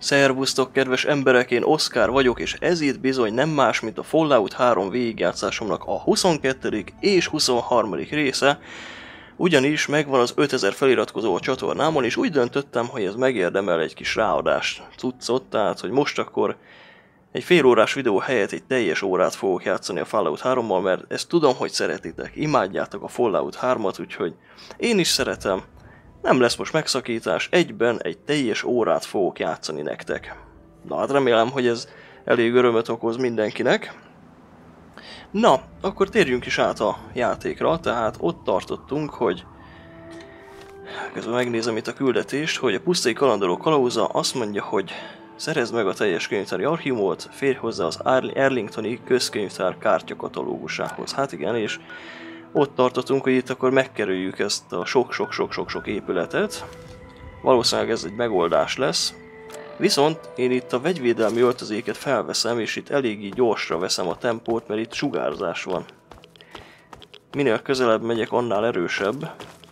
Szervusztok, kedves emberek, én Oszkár vagyok, és ez itt bizony nem más, mint a Fallout 3 végigjátszásomnak a 22. és 23. része, ugyanis megvan az 5000 feliratkozó a csatornámon, és úgy döntöttem, hogy ez megérdemel egy kis ráadást, cuccot, tehát hogy most akkor egy fél órás videó helyett egy teljes órát fogok játszani a Fallout 3-mal, mert ezt tudom, hogy szeretitek, imádjátok a Fallout 3-at, úgyhogy én is szeretem. Nem lesz most megszakítás, egyben egy teljes órát fogok játszani nektek. Na hát remélem, hogy ez elég örömet okoz mindenkinek. Na, akkor térjünk is át a játékra, tehát ott tartottunk, hogy... Közben megnézem itt a küldetést, hogy a pusztai kalandorok kalauza azt mondja, hogy szerezd meg a teljes könyvtári archívumot, férj hozzá az Arlingtoni közkönyvtár kártyakatalógusához. Hát igen, és ott tartottunk, hogy itt akkor megkerüljük ezt a sok épületet. Valószínűleg ez egy megoldás lesz. Viszont én itt a vegyvédelmi öltözéket felveszem, és itt eléggé gyorsra veszem a tempót, mert itt sugárzás van. Minél közelebb megyek, annál erősebb.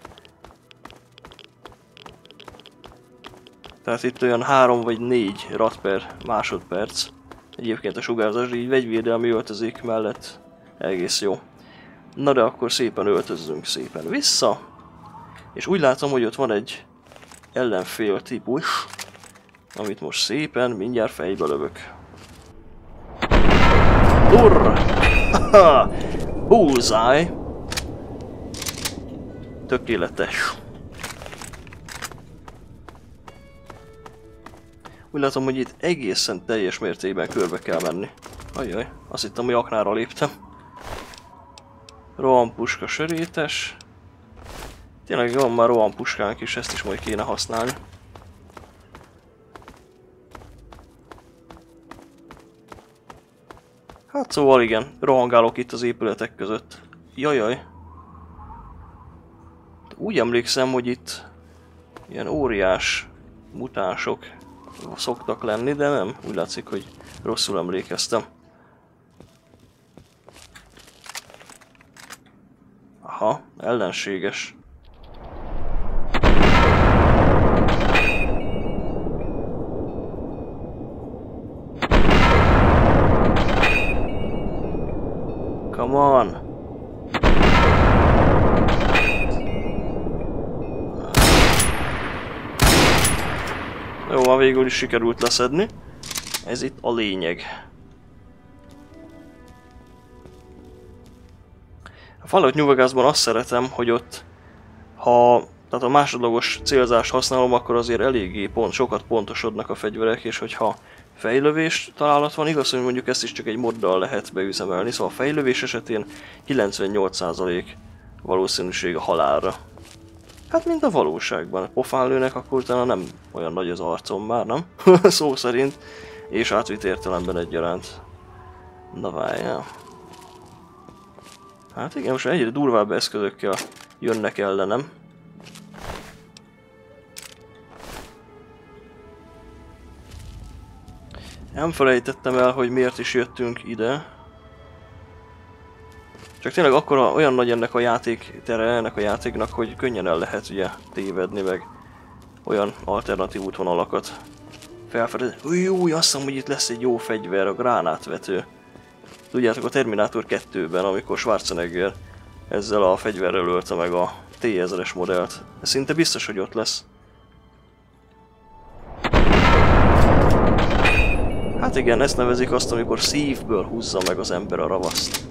Tehát itt olyan 3 vagy 4 rad per másodperc. Egyébként a sugárzás így vegyvédelmi öltözék mellett egész jó. Na de akkor szépen öltözzünk szépen vissza. És úgy látom, hogy ott van egy ellenfél típus, amit most szépen mindjárt fejbe lövök. Durr! Haha! Bullseye! Tökéletes. Úgy látom, hogy itt egészen teljes mértékben körbe kell menni. Ajjaj, azt hittem, hogy aknára léptem. Rohampuska sörétes. Tényleg van már rohampuskánk is, ezt is majd kéne használni. Hát szóval igen, rohangálok itt az épületek között. Jajjaj. Úgy emlékszem, hogy itt ilyen óriás mutánsok szoktak lenni, de nem. Úgy látszik, hogy rosszul emlékeztem. Aha, ellenséges. Come on! Jó, van, végül is sikerült leszedni. Ez itt a lényeg. A Fallout New Vegasban azt szeretem, hogy ott, ha tehát a másodlagos célzást használom, akkor azért eléggé sokat pontosodnak a fegyverek, és hogyha fejlövés találat van, igaz, hogy mondjuk ezt is csak egy moddal lehet beüzemelni, szóval a fejlövés esetén 98% valószínűség a halálra. Hát mint a valóságban, pofán lőnek, akkor utána nem olyan nagy az arcom már, nem? Szó szerint, és átvitt értelemben egyaránt. Na várjál. Hát igen, most egyre durvább eszközökkel jönnek ellenem. Nem felejtettem el, hogy miért is jöttünk ide. Csak tényleg akkor olyan nagy ennek a játéktere, ennek a játéknak, hogy könnyen el lehet ugye tévedni, meg olyan alternatív útvonalakat felfedezni. Új, azt hiszem, hogy itt lesz egy jó fegyver, a gránátvető. Tudjátok, a Terminátor 2-ben, amikor Schwarzenegger ezzel a fegyverrel ölte meg a T-1000-es modellt. Ez szinte biztos, hogy ott lesz. Hát igen, ezt nevezik azt, amikor szívből húzza meg az ember a ravaszt.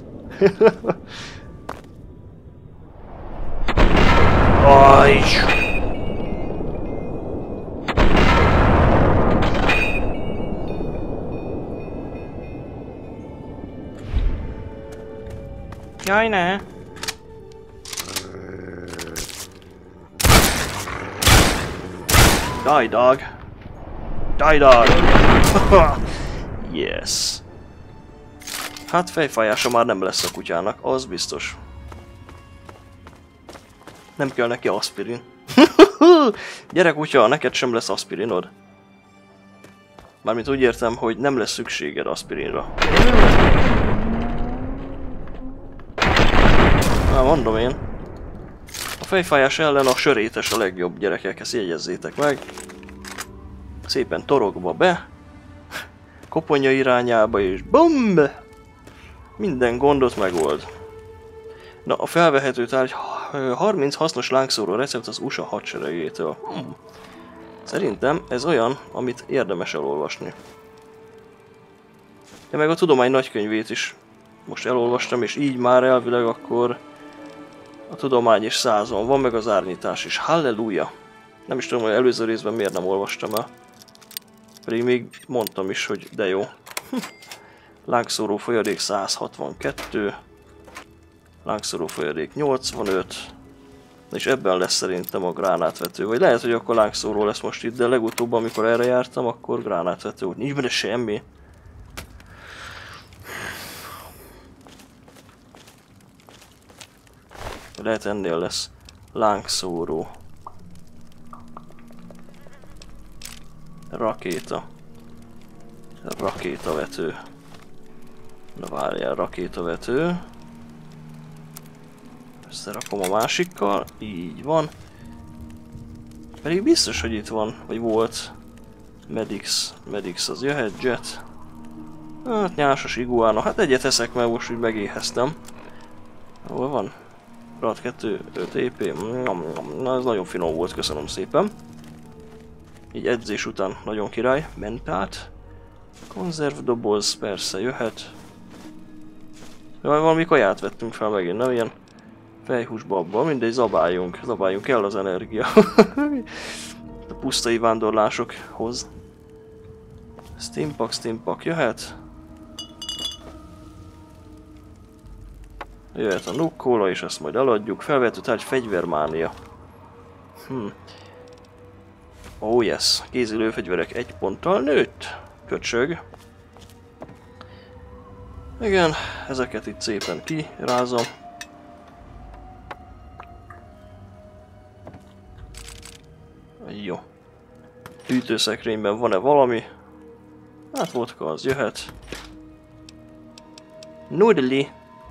Ajj! Jaj, ne! Die, dog! Die, dog! Yes! Hát fejfájása már nem lesz a kutyának, az biztos. Nem kell neki aspirin. Gyere kutya, neked sem lesz aspirinod. Mármint úgy értem, hogy nem lesz szükséged aspirinra. Na, mondom én. A fejfájás ellen a sörétes a legjobb, gyerekek, ezt jegyezzétek meg. szépen torokba be, koponya irányába, és BOMB! Minden gondot megold. Na, a felvehető tárgy 30 hasznos lángszóró recept az USA hadseregétől. Szerintem ez olyan, amit érdemes elolvasni. De meg a tudomány nagykönyvét is most elolvastam, és így már elvileg akkor a tudomány is 100-on van, meg az árnyítás is. Halleluja! Nem is tudom, hogy előző részben miért nem olvastam el. Pedig még mondtam is, hogy de jó. Lángszóró folyadék 162. Lángszóró folyadék 85. És ebben lesz szerintem a gránátvető. Vagy lehet, hogy akkor lángszóró lesz most itt, de legutóbb, amikor erre jártam, akkor gránátvető volt. Nincs benne semmi. Lehet ennél lesz lángszóró. Rakéta. Rakétavető. Na várjál, rakétavető. Összerakom a másikkal, így van. Pedig biztos, hogy itt van, vagy volt. Medix az jöhet, jet. Hát nyásos iguána, hát egyet eszek, mert most úgy megéheztem. Hol van? Rad 2, 5 EP. Na, ez nagyon finom volt, köszönöm szépen. Így edzés után nagyon király. Mentát. Konzervdoboz, persze jöhet. Jaj, valami kaját vettünk fel megint, nem ilyen fejhús babba, mindegy, zabáljunk el az energia. A pusztai vándorlásokhoz. Steampack jöhet. Jöhet a nukkóla, és ezt majd eladjuk. Felvehető tárgy fegyvermánia. Oh yes, kézi lőfegyverek 1 ponttal nőtt. Köcsög. Igen, ezeket itt szépen kirázom. Jó. Hűtőszekrényben van-e valami? Hát vodka az jöhet. Nudli.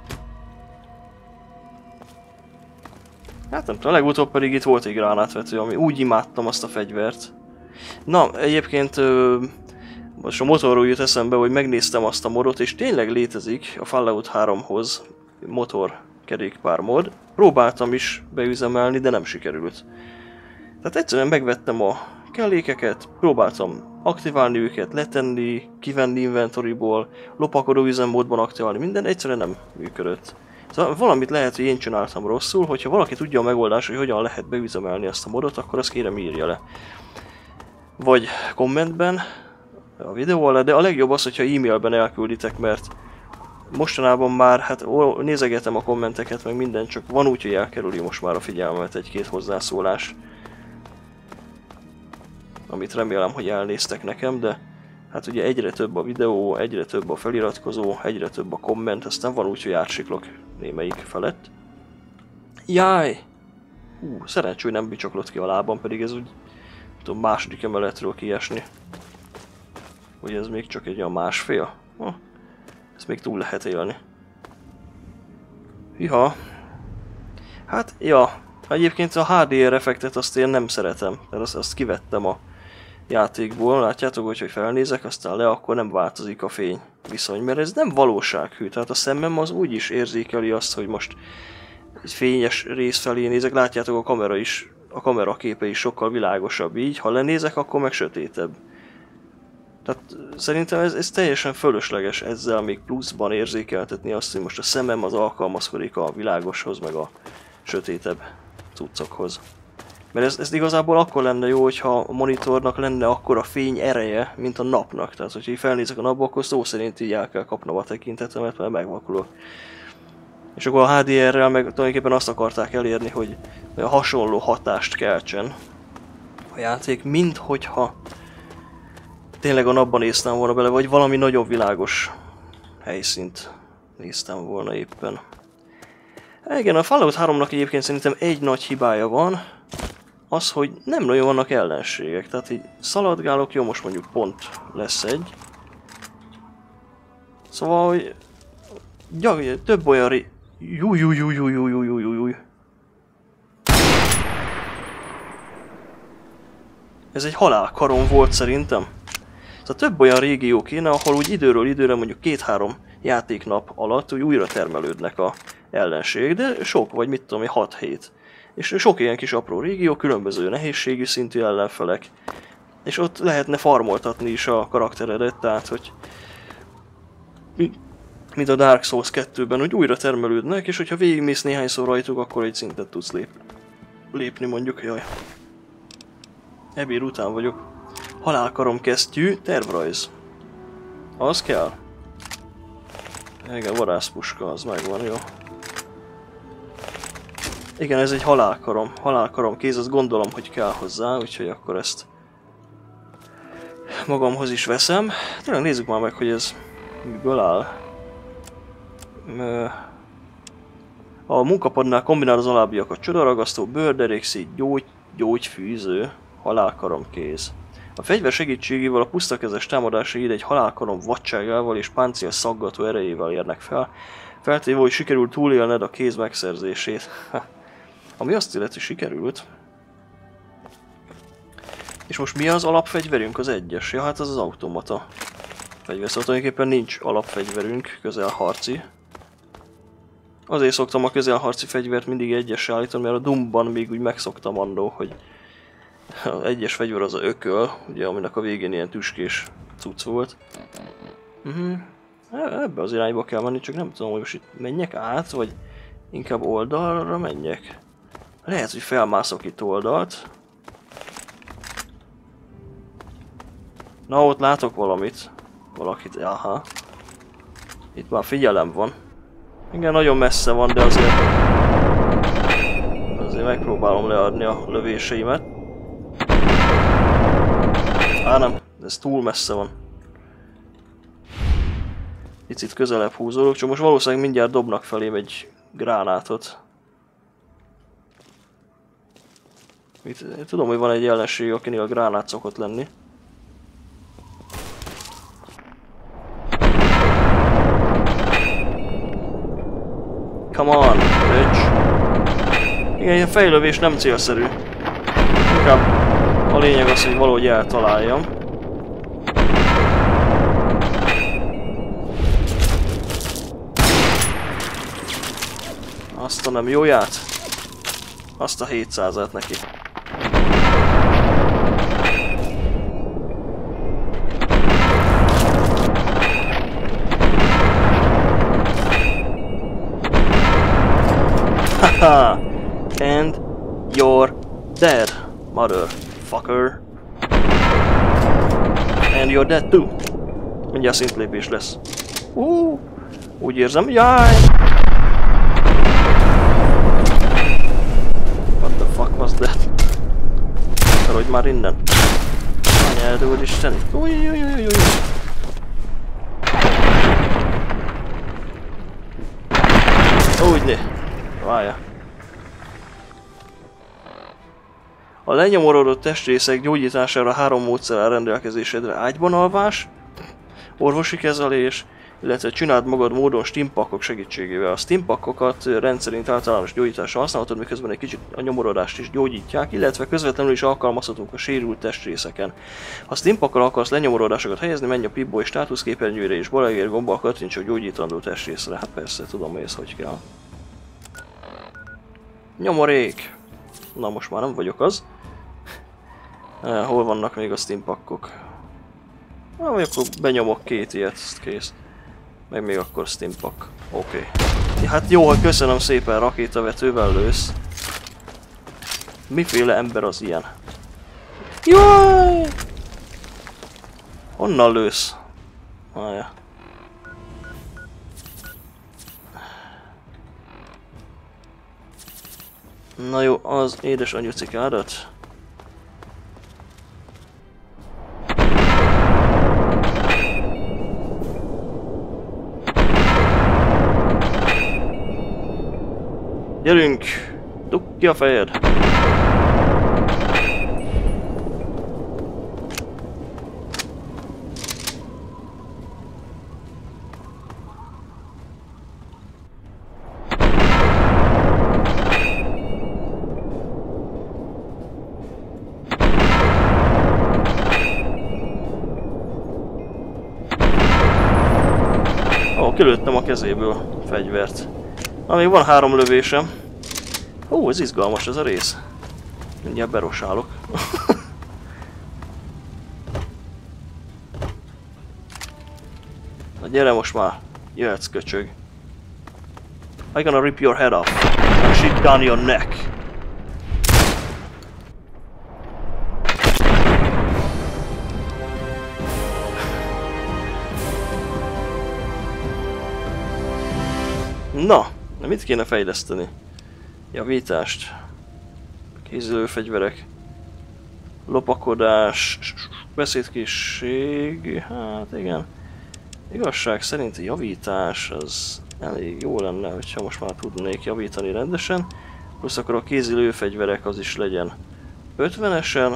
Hát nem tudom, legutóbb pedig itt volt egy gránátvető, ami úgy imádtam azt a fegyvert. Na, egyébként most a motorról jut eszembe, hogy megnéztem azt a modot, és tényleg létezik a Fallout 3-hoz motorkerékpár mod. Próbáltam is beüzemelni, de nem sikerült. Tehát egyszerűen megvettem a kellékeket, próbáltam aktiválni őket, letenni, kivenni inventoryból, lopakodó üzemmódban aktiválni, minden egyszerűen nem működött. Szóval valamit lehet, hogy én csináltam rosszul, hogyha valaki tudja a megoldást, hogy hogyan lehet beüzemelni azt a modot, akkor azt kérem írja le. Vagy kommentben a videó alá, de a legjobb az, hogyha e-mailben elkülditek, mert mostanában már, hát nézegetem a kommenteket, meg minden, csak van úgy, hogy elkerüli most már a figyelmet egy-két hozzászólás. Amit remélem, hogy elnéztek nekem, de hát ugye egyre több a videó, egyre több a feliratkozó, egyre több a komment, aztán van úgy, hogy átsiklok némelyik felett. Jaj! Szerencsé, hogy nem bicsaklott ki a lábam, pedig ez úgy, tudom, második emeletről kiesni. Hogy ez még csak egy olyan másfél? Ezt még túl lehet élni. Hiha. Hát, ja. Egyébként a HDR effektet azt én nem szeretem, mert azt kivettem a játékból. Látjátok, hogy felnézek, aztán le, akkor nem változik a fény viszony, mert ez nem valósághű. Tehát a szemem az úgy is érzékeli azt, hogy most egy fényes rész felé nézek. Látjátok, a kamera is, a kamera képe is sokkal világosabb így. Ha lenézek, akkor meg sötétebb. Tehát szerintem ez teljesen fölösleges ezzel még pluszban érzékeltetni azt, hogy most a szemem az alkalmazkodik a világoshoz, meg a sötétebb cuccokhoz. Mert ez igazából akkor lenne jó, hogyha a monitornak lenne akkora fény ereje, mint a napnak. Tehát, hogyha így felnézek a napba, akkor szó szerint így el kell kapnom a tekintetemet, mert megvakulok. És akkor a HDR-rel meg tulajdonképpen azt akarták elérni, hogy a hasonló hatást keltsen a játék, mint hogyha tényleg a napban néztem volna bele, vagy valami nagyon világos helyszínt néztem volna éppen. Igen, a Fallout 3-nak egyébként szerintem egy nagy hibája van, az, hogy nem nagyon vannak ellenségek. Tehát így szaladgálok, jó, most mondjuk pont lesz egy. Szóval, hogy több olyan Ez egy halálkaron volt szerintem. Szóval több olyan régió kéne, ahol úgy időről időre mondjuk 2-3 játéknap alatt úgy újra termelődnek a ellenség, de sok, vagy mit tudom, 6-7. És sok ilyen kis apró régió, különböző nehézségű szintű ellenfelek. És ott lehetne farmoltatni is a karakteredet, tehát hogy mint a Dark Souls 2-ben, hogy újra termelődnek, és hogyha végigmész néhányszor rajtuk, akkor egy szintet tudsz lépni mondjuk, jaj. Ebéd után vagyok. Halálkarom kesztyű, tervrajz. Az kell. Igen, vadászpuska, az megvan, jó. Igen, ez egy halálkarom. Halálkarom kéz, azt gondolom, hogy kell hozzá, úgyhogy akkor ezt magamhoz is veszem. Tényleg nézzük már meg, hogy ez miből áll. A munkapadnál kombinál az alábbiakat: csodaragasztó, bőrderékszíj, gyógyfűző, halálkarom kéz. A fegyver segítségével a pusztakezes támadásaid egy halálkarom vadságával és páncél szaggató erejével érnek fel, feltéve, hogy sikerül túlélned a kéz megszerzését. Ami azt illeti, sikerült. És most mi az alapfegyverünk? Az egyes? Ja, hát az az automata fegyver, szóval tulajdonképpen nincs alapfegyverünk, közelharci. Azért szoktam a közelharci fegyvert mindig egyessel állítani, mert a Doomban még úgy megszoktam annó, hogy az egyes fegyver az a ököl, ugye, aminek a végén ilyen tüskés cucc volt. Ebbe az irányba kell menni, csak nem tudom, hogy most itt menjek át, vagy inkább oldalra menjek. Lehet, hogy felmászok itt oldalt. Na, ott látok valamit. Valakit, aha. Itt már figyelem van. Igen, nagyon messze van, de azért megpróbálom leadni a lövéseimet. Á, nem, ez túl messze van. Picit közelebb húzódok, csak most valószínűleg mindjárt dobnak felém egy gránátot. Tudom, hogy van egy ellenség, akinél a gránát szokott lenni. Come on, bitch! Igen, ilyen fejlövés nem célszerű. Inkább a lényeg az, hogy valahogy eltaláljam. Azt a nem jóját. Azt a 700-át neki. Haha! And you're dead, motherfucker. And you're dead too. Mindjárt szintlépés lesz. Úgy érzem, jaj! What the fuck was that? Szarodj már innen. Anyád úristen. Ujjjjjjjjjjj. Úgyne. Várja. A lenyomorodott testrészek gyógyítására 3 módszer áll rendelkezésedre: ágyban alvás, orvosi kezelés, illetve csináld magad módon stimpackok segítségével. A stimpackokat rendszerint általános gyógyításra használhatod, miközben egy kicsit a nyomorodást is gyógyítják, illetve közvetlenül is alkalmazhatunk a sérült testrészeken. Ha stimpakkal akarsz lenyomorodásokat helyezni, menj a Pip-Boy státuszképernyőre és bal egér gombbal kattints a gyógyítandó testrészre. Hát persze, tudom, hogy ez hogy kell. Nyomorék! Na, most már nem vagyok az. Hol vannak még a stimpackok? Na, vagy akkor benyomok 2 ilyet, kész. Meg még akkor stimpack. Oké. Ja, hát jó, hogy köszönöm szépen, rakétavetővel lősz. Miféle ember az ilyen? Jaj! Honnan lősz? Várja. Na jó, az édes anyucikádat. Gyerünk! Dugd ki a fejed! Ó, kilőttem a kezéből a fegyvert. Na, még van 3 lövésem. Ó, ez izgalmas ez a rész. Mindjárt berosálok. Na gyere most már, jöhetsz köcsög. I'm gonna rip your head off and shit down your neck. Na, mit kéne fejleszteni? Javítást. Kézilőfegyverek. Lopakodás. Beszédkészség. Hát igen. Igazság szerint a javítás az elég jó lenne, hogyha most már tudnék javítani rendesen. Plusz akkor a kézilőfegyverek az is legyen 50-esen.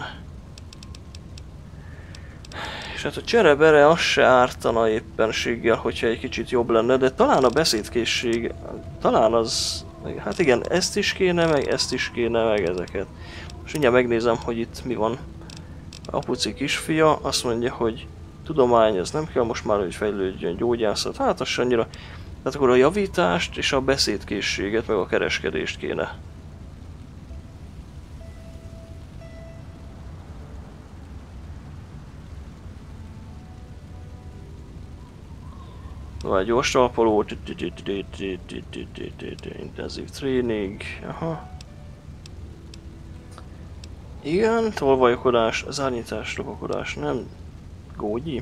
És hát a cserebere az se ártana éppenséggel, hogyha egy kicsit jobb lenne, de talán a beszédkészség, talán az... Hát igen, ezt is kéne, meg ezt is kéne, meg ezeket. Most mindjárt megnézem, hogy itt mi van. Apuci kisfia azt mondja, hogy tudomány, ez nem kell most már, hogy fejlődjön, gyógyászat, hát az annyira. Tehát akkor a javítást és a beszédkészséget, meg a kereskedést kéne. Vagy gyors talpaló, intenzív tréning, aha. Igen, tolvajokodás, zárnyítás, lopakodás, nem. Gógyi?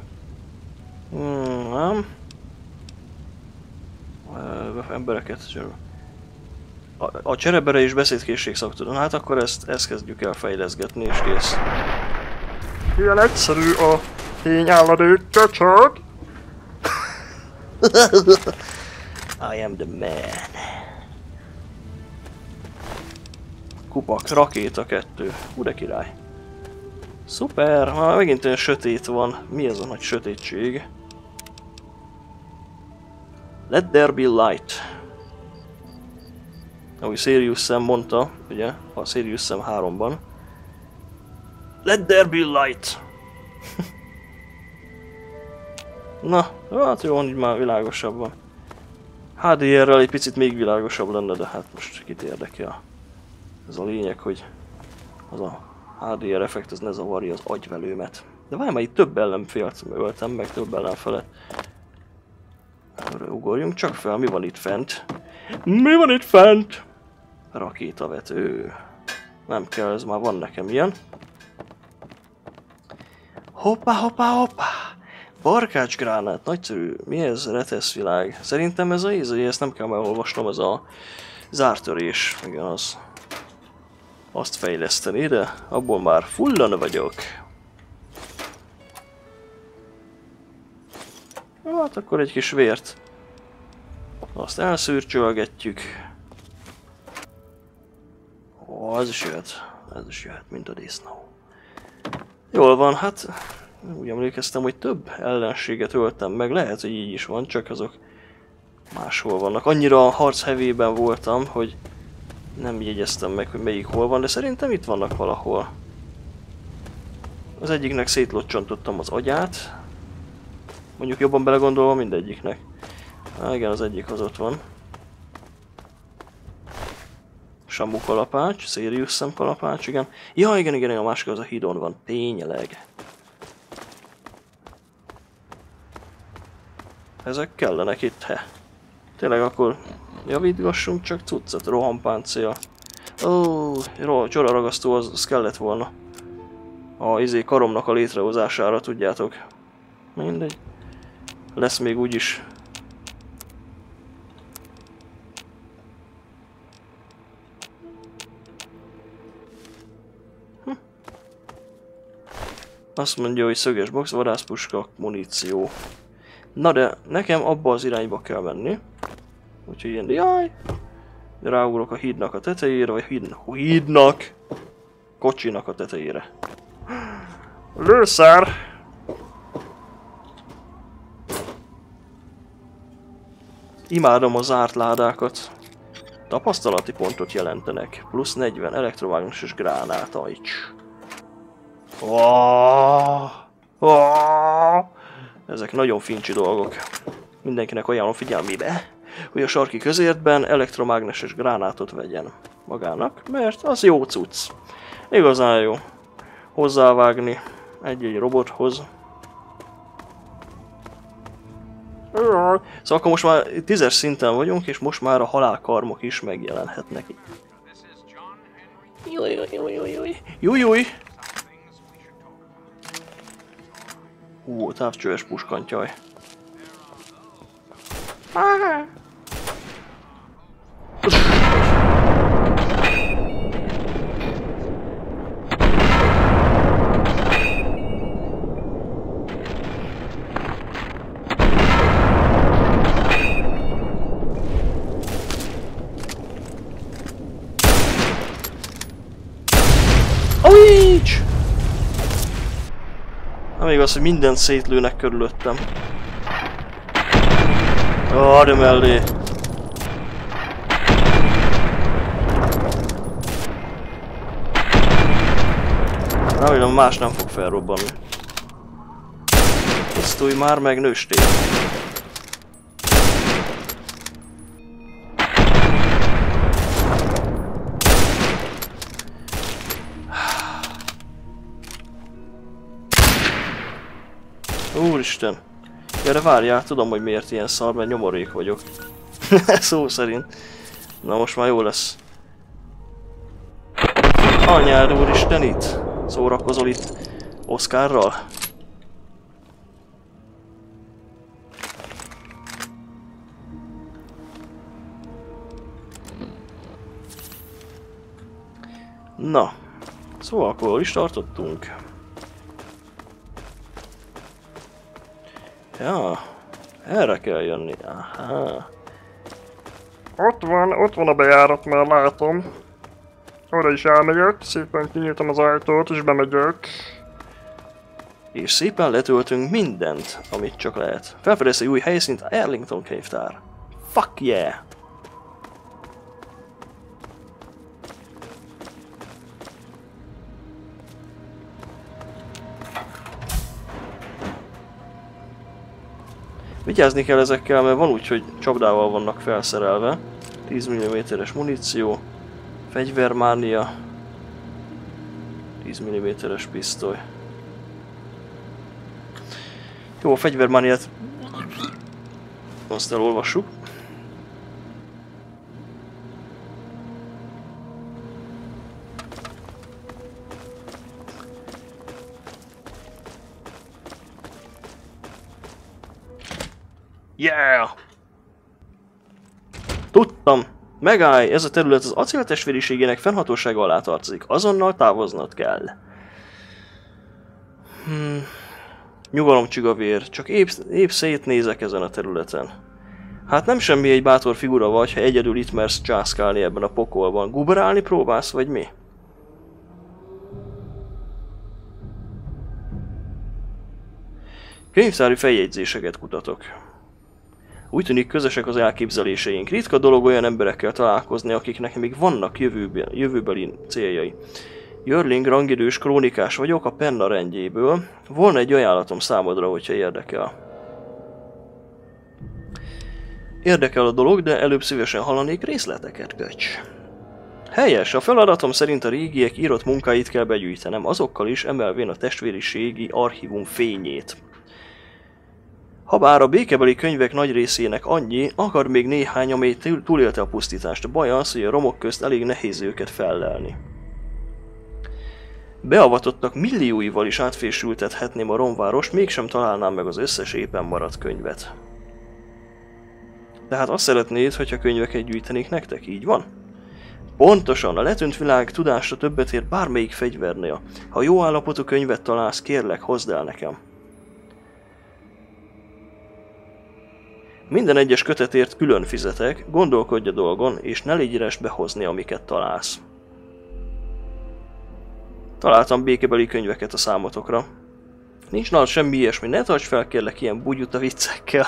Nem. Embereket. A cserebere és beszédkészség szaktudom. Hát akkor ezt kezdjük el fejleszgetni és kész. Ilyen egyszerű a tényálladék, köcsög! I am the man. Kupak, rakéta 2. Hú de király. Szuper, már megint olyan sötét van. Mi ez a nagy sötétség? Let there be light. Ahogy Sirius Sam mondta, ugye, a Sirius Sam 3-ban. Let there be light! Na, hát jó, így már világosabban. HDR-rel egy picit még világosabb lenne, de hát most kit érdekel. Ez a lényeg, hogy az a HDR effekt, ez ne zavarja az agyvelőmet. De várj, már itt több ellenfélt öltem meg, több ellenfelet. Ugorjunk csak fel, mi van itt fent? Mi van itt fent? Rakétavető. Nem kell, ez már van nekem ilyen. Hoppá, hoppá, hoppá! Barkácsgránát, nagyszerű. Mi ez? Reteszvilág. Szerintem ez a ízai, ezt nem kell már olvasnom, ez a zártörés. Igen, az. Azt fejleszteni, de abból már fullan vagyok. Hát akkor egy kis vért. Azt elszürcsölgetjük. Ó, ez is jöhet, mint a disznó. Jól van, hát úgy emlékeztem, hogy több ellenséget öltem meg, lehet, hogy így is van, csak azok máshol vannak. Annyira harc hevében voltam, hogy nem jegyeztem meg, hogy melyik hol van, de szerintem itt vannak valahol. Az egyiknek szétlocsontottam az agyát. Mondjuk jobban belegondolva mindegyiknek. Igen, az egyik az ott van. Samu kalapács, Sirius Sam kalapács, igen. Ja, igen, a másik az a hídon van, tényleg. Ezek kellenek itt, he. Tényleg akkor javítgassunk csak cuccot, rohampáncél. Ó, csoraragasztó az kellett volna. A karomnak a létrehozására, tudjátok. Mindegy. Lesz még úgyis. Azt mondja, hogy szöges box, vadászpuska, muníció. Na de nekem abba az irányba kell menni. Úgyhogy ilyen, jaj! Ráugrok a hídnak a tetejére, vagy hídnak! Kocsinak a tetejére. Lőszer! Imádom a zárt ládákat. Tapasztalati pontot jelentenek. Plusz 40 elektromágneses gránátajcs. Ezek nagyon fincsi dolgok. mindenkinek ajánlom figyelmébe, hogy a sarki közértben elektromágneses gránátot vegyen magának, mert az jó cucc. Igazán jó hozzávágni egy-egy robothoz. Szóval akkor most már 10-es szinten vagyunk, és most már a halálkarmok is megjelenhetnek. Jújjúj! Távcsöves puskantyaj. Még az, hogy mindent szétlőnek körülöttem. De mellé. Remélem más nem fog felrobbanni. Tisztulj már meg, nőstél. Úristen! Gyere, várjál, tudom, hogy miért ilyen szar, mert nyomorék vagyok. Szó szerint. Na most már jó lesz. Anyád úristen, itt? Szórakozol itt Oscarral? Na, szóval akkor hol is tartottunk? Ja, erre kell jönni. Aha. Ott van a bejárat, már látom. Oda is elmegyek, szépen kinyítom az ajtót és bemegyek. És szépen letöltünk mindent, amit csak lehet. Felfedez egy új helyszínt, Arlington könyvtár. Fuck yeah! Vigyázni kell ezekkel, mert van úgy, hogy csapdával vannak felszerelve. 10 mm-es muníció, fegyvermánia, 10 mm-es pisztoly. Jó, a fegyvermániát azt elolvassuk. Yeah! Tudtam! Megállj! Ez a terület az acél testvériségének fennhatósága alá tartozik. Azonnal távoznod kell. Nyugalom csigavér, csak épp szétnézek ezen a területen. Hát nem semmi egy bátor figura vagy, ha egyedül itt mersz császkálni ebben a pokolban. Guberálni próbálsz, vagy mi? Könyvtári feljegyzéseket kutatok. Úgy tűnik közösek az elképzeléseink. Ritka dolog olyan emberekkel találkozni, akiknek még vannak jövőbeli céljai. Jörling, rangidős krónikás vagyok a Penna rendjéből. Volna egy ajánlatom számodra, hogyha érdekel. Érdekel a dolog, de előbb szívesen hallanék részleteket, köcs. Helyes, a feladatom szerint a régiek írott munkáit kell begyűjtenem, azokkal is emelvén a testvériségi archívum fényét. Habár a békebeli könyvek nagy részének annyi, akar még néhány, amely túlélte a pusztítást. A baj az, hogy a romok közt elég nehéz őket fellelni. Beavatottak millióival is átfésültethetném a romvárost, mégsem találnám meg az összes éppen maradt könyvet. Tehát azt szeretnéd, hogyha könyveket gyűjtenék nektek, így van? Pontosan, a letűnt világ tudásra többet ér bármelyik fegyvernél. Ha jó állapotú könyvet találsz, kérlek, hozd el nekem. Minden egyes kötetért külön fizetek, gondolkodj a dolgon, és ne légy üres behozni, amiket találsz. Találtam békebeli könyveket a számotokra. Nincs nálad semmi ilyesmi, ne tarts fel kérlek ilyen bugyuta viccekkel.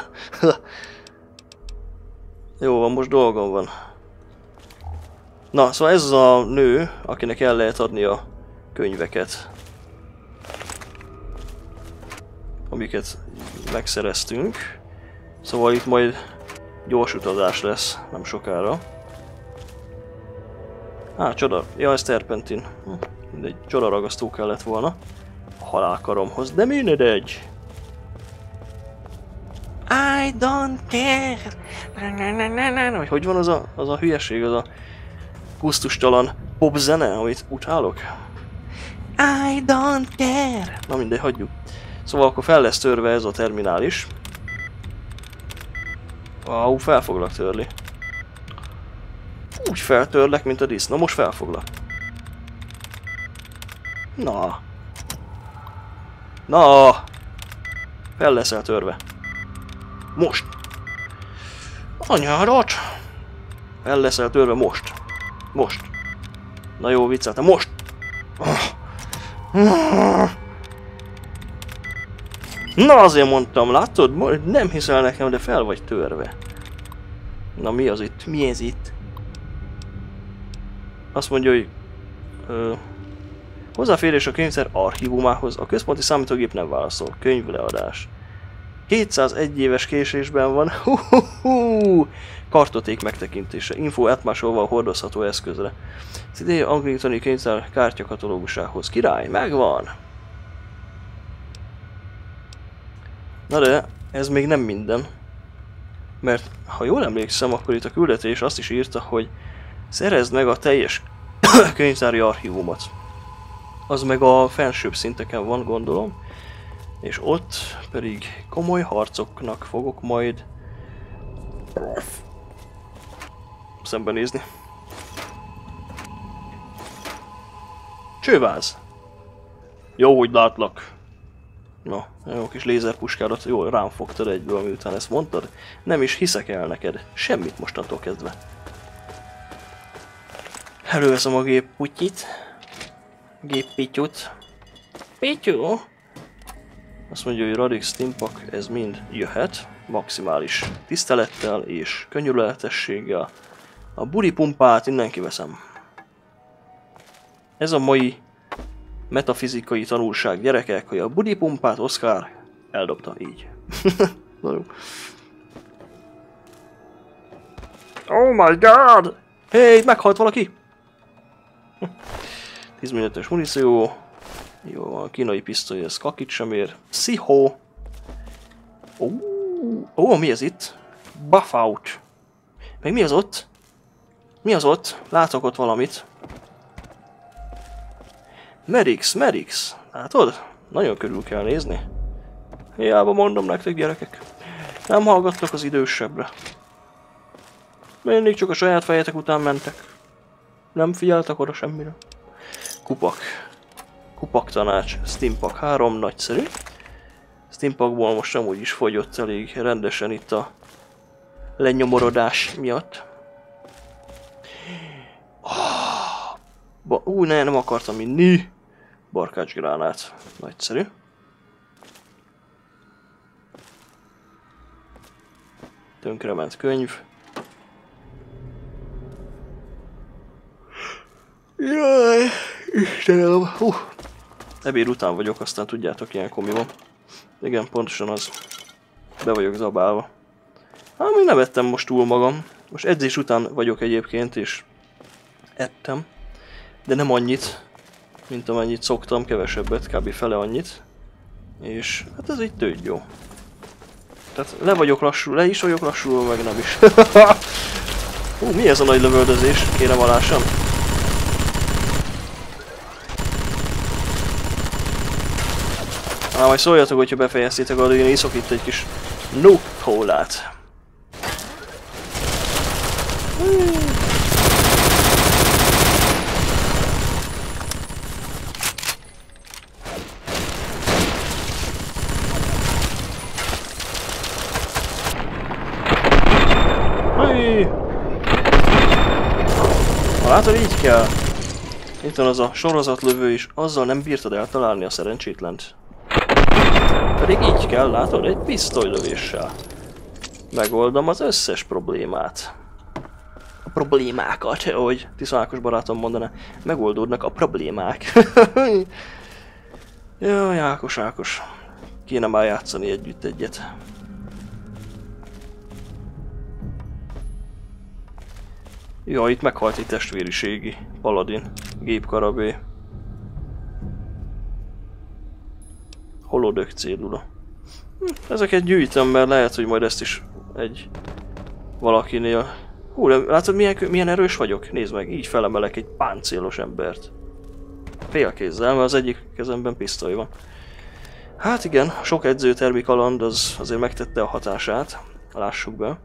Jó van, most dolgom van. Na, szóval ez az a nő, akinek el lehet adni a könyveket. Amiket megszereztünk. Szóval itt majd gyors utazás lesz, nem sokára. Csoda. Ja, ez terpentin. Mindegy, csodaragasztó kellett volna a halálkaromhoz, de mindegy. I don't care. Vagy hogy van az a hülyeség, az a gusztustalan pop zene, amit utálok? I don't care. Na mindegy, hagyjuk. Szóval akkor fel lesz törve ez a terminális. Fel foglak törni. Úgy feltörlek, mint a disznó. Most felfoglak. Na! Fel leszel törve. Most! Anyárat! Fel leszel törve most. Most. Na jó, vicceltem. Most! Na azért mondtam, látod? Nem hiszel nekem, de fel vagy törve. Na mi az itt? Mi ez itt? Azt mondja, hogy hozzáférés a könyvtár archívumához. A központi számítógép nem válaszol. Könyvleadás. 201 éves késésben van. Kartoték megtekintése. Info átmásolva a hordozható eszközre. Az ideje anglikani könyvtár kártyakatalógusához. Király, megvan! Na de, ez még nem minden. Mert ha jól emlékszem, akkor itt a küldetés azt is írta, hogy szerezd meg a teljes könyvtári archívumot. Az meg a felsőbb szinteken van, gondolom. És ott pedig komoly harcoknak fogok majd szembenézni. Csőváz! Jó, hogy látlak. Na, jó kis lézerpuskádat jól rám fogtad egyből, miután ezt mondtad. Nem is hiszek el neked. Semmit mostantól kezdve. Előveszem a gépputyit. Géppityut. Pityú! Azt mondja, hogy Radix Steampunk, ez mind jöhet. Maximális tisztelettel és könyörületességgel. A buripumpát innen kiveszem. Ez a mai metafizikai tanulság, gyerekek, hogy a buripumpát Oscar eldobta így. Na jó. Oh my god! Hey, meghalt valaki! 10 minutos muníció. Jó van, a kínai pisztoly, ez kakit sem ér. Pszichó! Mi ez itt? Buff out! Meg mi az ott? Mi az ott? Látok ott valamit. Merix. Látod? Nagyon körül kell nézni. Hiába mondom nektek, gyerekek. Nem hallgattok az idősebbre. Mindig csak a saját fejetek után mentek. Nem figyeltek oda semmire. Kupak tanács. Steampunk 3, nagyszerű. Steampunkból most amúgy is fogyott elég rendesen itt a lenyomorodás miatt. Nem akartam inni. Barkácsgránát. Nagyszerű. Tönkrement könyv. Jaj, Istenem. Ebéd után vagyok, aztán tudjátok, ilyenkor mi van. Igen, pontosan az. Be vagyok zabálva. Még nem ettem most túl magam. Most edzés után vagyok egyébként, és ettem. De nem annyit, mint amennyit szoktam, kevesebbet, kb. Fele annyit. És hát ez így tök jó. Tehát le is vagyok lassulva, meg nem is. Mi ez a nagy lövöldözés? Kérem alássam. Majd szóljatok, hogyha befejeztétek, addig én iszok itt egy kis Nuke-Colát. Látod, így kell. Itt van az a sorozatlövő is, azzal nem bírtad eltalálni a szerencsétlent. Pedig így kell, látod, egy pisztolylövéssel. Megoldom az összes problémát. A problémákat, ahogy Tiszon barátom mondaná, megoldódnak a problémák. Jaj, Ákos. Kéne már játszani együtt egyet. Ja, itt meghalt egy testvériségi paladin, gépkarabé. Holodök cédula. Ezeket gyűjtöm, mert lehet, hogy majd ezt is egy valakinél... Hú, látod milyen erős vagyok? Nézd meg, így felemelek egy páncélos embert. Félkézzel, mert az egyik kezemben pisztoly van. Hát igen, sok edzőtermi kaland az azért megtette a hatását. Lássuk be.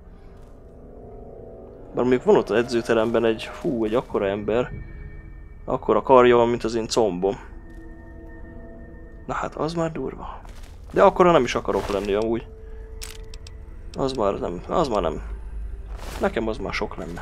Bár még van ott az edzőteremben egy akkora ember. Akkora karja van, mint az én combom. Na hát, az már durva. De akkora nem is akarok lenni amúgy. Az már nem. Nekem az már sok lenne.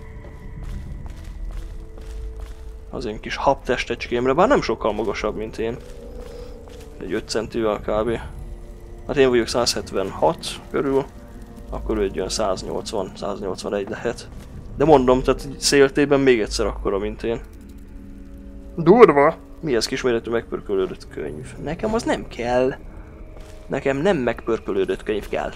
Az én kis habtestecskémre, bár nem sokkal magasabb, mint én. Egy 5 centivel kb. Hát én vagyok 176 körül, akkor ő egy olyan 180-181 lehet. De mondom, tehát széltében még egyszer akkora, mint én. Durva! Mi ez kisméretű megpörkölődött könyv? Nekem az nem kell. Nekem nem megpörkölődött könyv kell.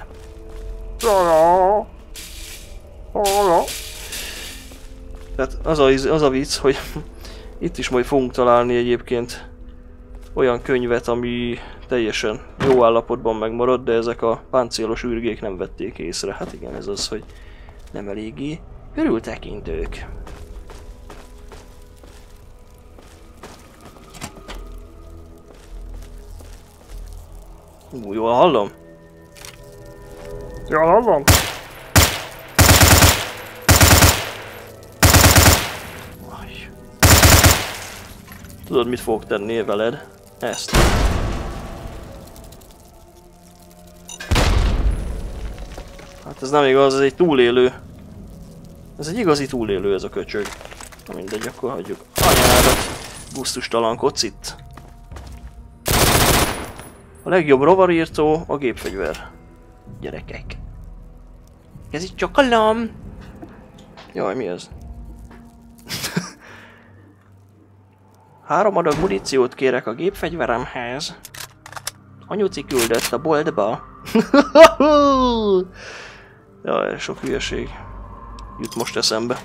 Tehát az a vicc, hogy itt is majd fogunk találni egyébként olyan könyvet, ami teljesen jó állapotban megmaradt, de ezek a páncélos ürgék nem vették észre. Hát igen, ez az, hogy nem eléggé körültekintők. Jól hallom? Jól hallom? Tudod, mit fogok tenni veled? Ezt. Hát ez nem igaz, ez egy túlélő. Ez egy igazi túlélő ez a köcsög. Na mindegy, akkor hagyjuk. Anyádat! Gusztustalankodsz itt. A legjobb rovarírtó a gépfegyver. Gyerekek. Ez itt csokolom! Jaj, mi ez? 3 adag muníciót kérek a gépfegyveremhez. Anyuci küldött a boltba. Jaj, sok hülyeség jut most eszembe.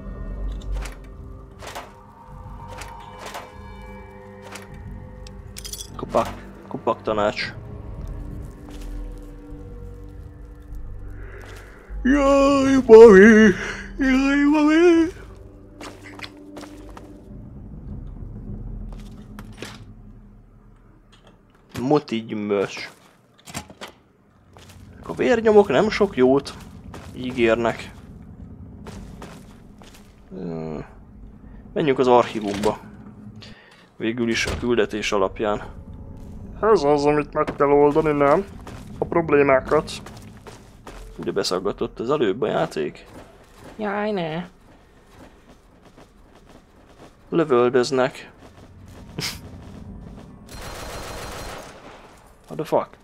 Kupak tanács. Jaj, mami! Jaj, mami! Moti gyümölcs. A vérnyomok nem sok jót ígérnek. Menjünk az archívumba. Végül is a küldetés alapján. Ez az, amit meg kell oldani, nem? A problémákat. Ugye beszaggatott az előbb a játék? Jaj, ne. Lövöldöznek. What the fuck?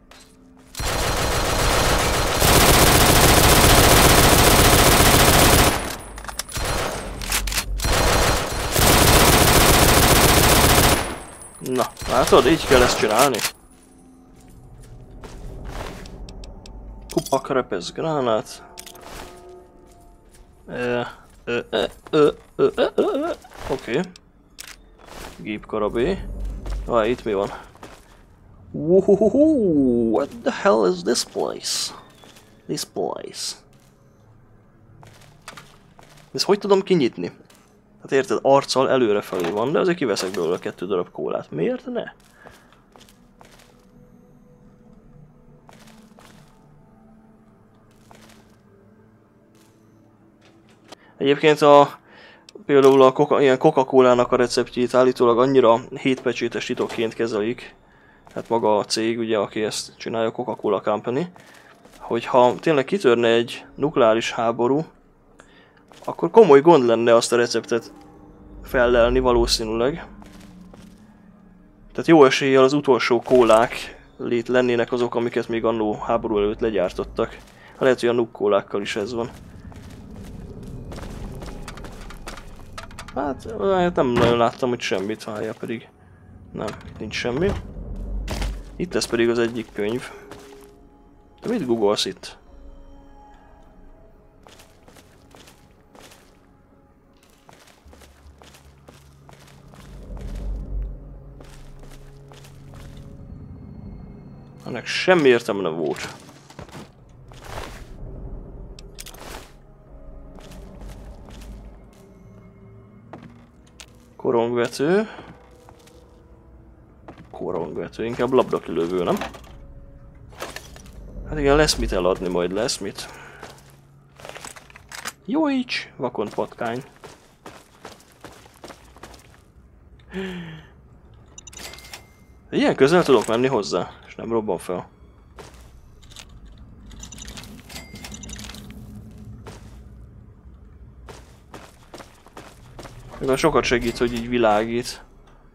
Na, látod, így kell ezt csinálni. Kupak, repesz, gránát. Oké. Gépkarabé. Itt mi van? Woohoo! What the hell is this place? This place. Ezt hogy tudom kinyitni? Hát érted, arccal előrefelé van, de azért kiveszek belőle 2 darab kólát. Miért ne? Egyébként például ilyen Coca-Colának a receptjét állítólag annyira hétpecsétes titokként kezelik, hát maga a cég, ugye, aki ezt csinálja, a Coca-Cola Company, hogy ha tényleg kitörne egy nukleáris háború, akkor komoly gond lenne azt a receptet fellelni valószínűleg. Tehát jó eséllyel az utolsó kólák lennének azok, amiket még annó háború előtt legyártottak. Lehet, hogy a nukkólákkal is ez van. Hát nem nagyon láttam, hogy semmit, hája pedig. Nem, nincs semmi. Itt ez pedig az egyik könyv. Te mit googolsz itt? ennek semmi értelme nem volt. Korongvető. Korongvető, inkább labdakilövő, nem? Hát igen, lesz mit eladni, majd lesz mit. Jóics, vakond patkány. Ilyen közel tudok menni hozzá, és nem robban fel. Mivel sokat segít, hogy így világít.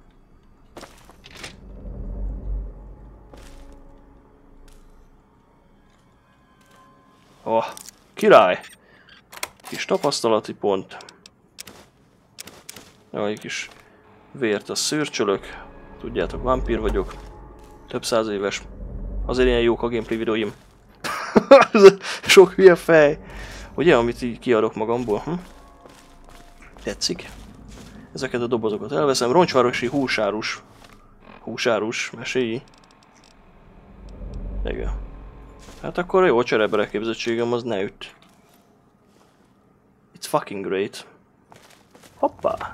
Oh, király! Kis tapasztalati pont. Jaj, kis vért a szőrcsölök. Tudjátok, vámpír vagyok. Több 100 éves. Azért ilyen jók a gameplay videóim. Sok hülye fej. Ugye, amit így kiadok magamból. Tetszik. Ezeket a dobozokat elveszem. Roncsvárosi húsárus. Húsárus, mesélj. Igen. Hát akkor jó, a cserebere képzettségem az ne üt. It's fucking great. Hoppá!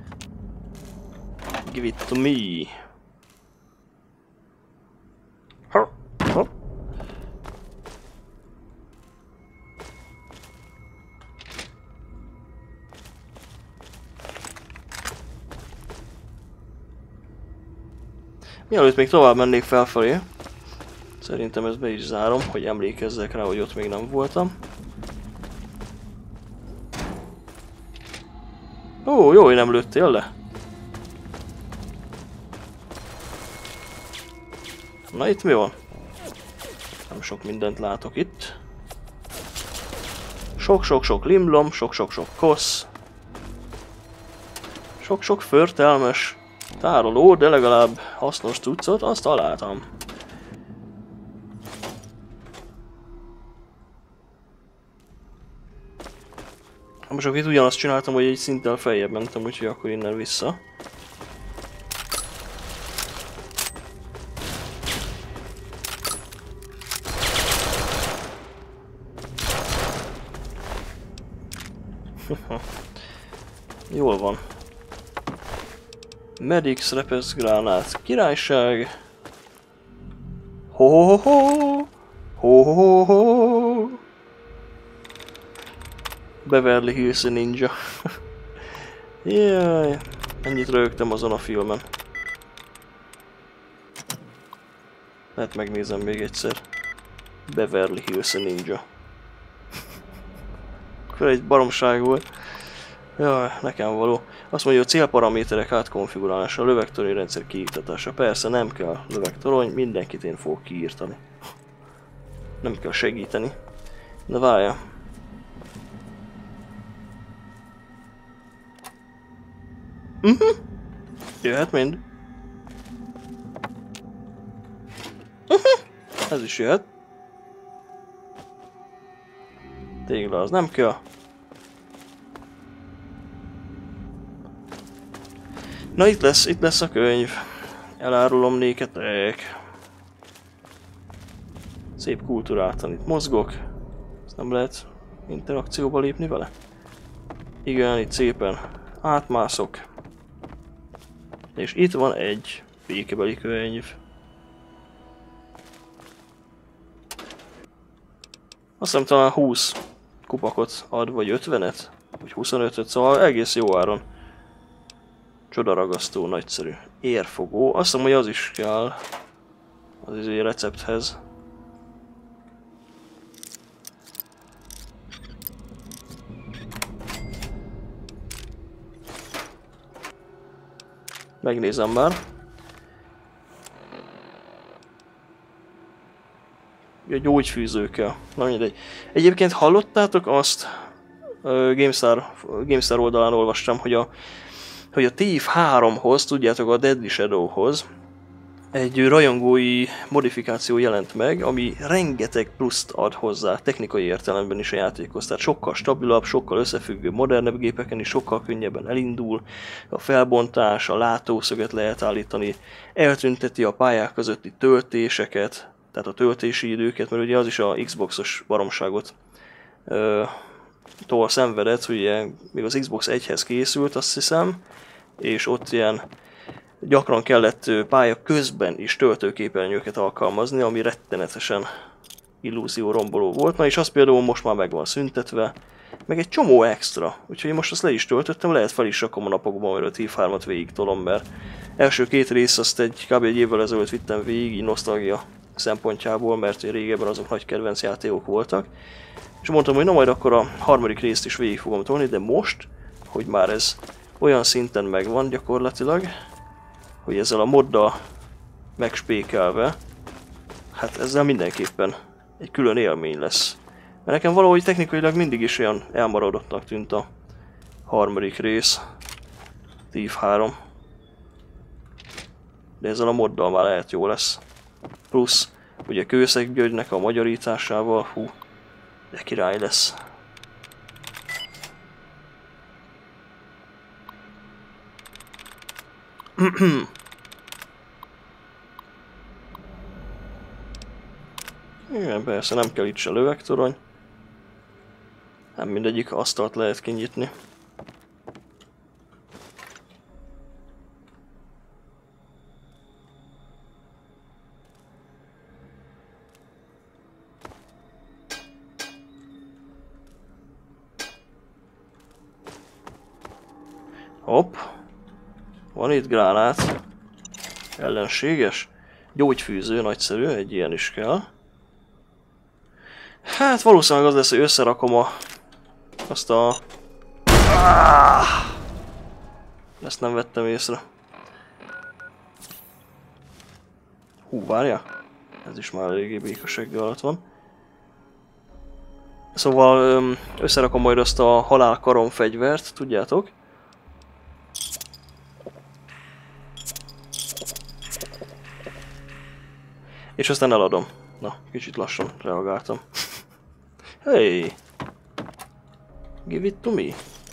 Give it to me. Ha, ha. Mielőtt még tovább mennék felfelé, szerintem ezt be is zárom, hogy emlékezzek rá, hogy ott még nem voltam. Ó, jó, hogy nem lőttél le. Na itt mi van? Nem sok mindent látok itt. Sok-sok-sok limlom, sok-sok-sok kosz. Sok-sok förtelmes tároló, de legalább hasznos cuccot, azt találtam. Most itt ugyanazt csináltam, hogy egy szinttel feljebb mentem, úgyhogy akkor innen vissza. Jól van. Medix, repesz, gránát, királyság. Ho-ho-ho-ho! Ho-ho-ho-ho! Beverly Hills Ninja. Jaj, ennyit rögtem azon a filmen. Hát megnézem még egyszer. Beverly Hills Ninja. Akkor egy baromság volt. Jaj, nekem való. Azt mondja, hogy célparaméterek átkonfigurálása, lövegtorony rendszer kiírtatása. Persze nem kell lövegtorony, mindenkit én fogok kiírtani. Nem kell segíteni. De várja. Jöhet mind. Ez is jöhet. Tégla az nem kell. Na itt lesz a könyv. Elárulom néketek. Szép kultúráltan itt mozgok. Ezt nem lehet interakcióba lépni vele? Igen, itt szépen átmászok. És itt van egy békebeli könyv. Azt hiszem talán 20 kupakot ad, vagy 50-et, vagy 25-öt, szóval egész jó áron. Csodaragasztó, nagyszerű. Érfogó, azt hiszem, hogy az is kell az izé recepthez. Megnézem már. A gyógyfűzőkkel. Na mindegy. Egyébként hallottátok azt, GameStar oldalán olvastam, hogy a Thief 3-hoz, tudjátok, a Deadly Shadowhoz egy rajongói modifikáció jelent meg, ami rengeteg pluszt ad hozzá, technikai értelemben is a játékhoz. Tehát sokkal stabilabb, sokkal összefüggő, modernebb gépeken is sokkal könnyebben elindul. A felbontás, a látószöget lehet állítani, eltünteti a pályák közötti töltéseket. tehát a töltési időket, mert ugye az is a Xbox-os baromságot tól szenvedett, hogy ugye még az Xbox 1-hez készült, azt hiszem, és ott ilyen gyakran kellett pálya közben is töltőképernyőket alkalmazni, ami rettenetesen illúzióromboló volt. Na és az például most már meg van szüntetve, meg egy csomó extra, úgyhogy most azt le is töltöttem, lehet fel is rakom a napokban, mert a Thief 3-at végig tolom, mert első 2 rész azt kb. Egy évvel ezelőtt vittem végig, így nosztalgia szempontjából, mert régebben azok nagy kedvenc játékok voltak. És mondtam, hogy na majd akkor a harmadik részt is végig fogom tolni, de most, hogy már ez olyan szinten megvan gyakorlatilag, hogy ezzel a moddal megspékelve, hát ezzel mindenképpen egy külön élmény lesz. Mert nekem valahogy technikailag mindig is olyan elmaradottnak tűnt a harmadik rész, Thief 3. De ezzel a moddal már lehet jó lesz. Plusz, ugye Kőszeg Györgynek a magyarításával, hú, de király lesz. Igen, persze nem kell itt se lövegtorony. Nem mindegyik asztalt lehet kinyitni. Hopp. Van itt gránát. Ellenséges. Gyógyfűző, nagyszerű, egy ilyen is kell. Hát valószínűleg az lesz, hogy összerakom azt a... Ezt nem vettem észre. Hú, várja. Ez is már eléggé békasegge alatt van. Szóval összerakom majd azt a halálkarom fegyvert, tudjátok? És aztán eladom. Na, kicsit lassan reagáltam. Hey! Give it to me.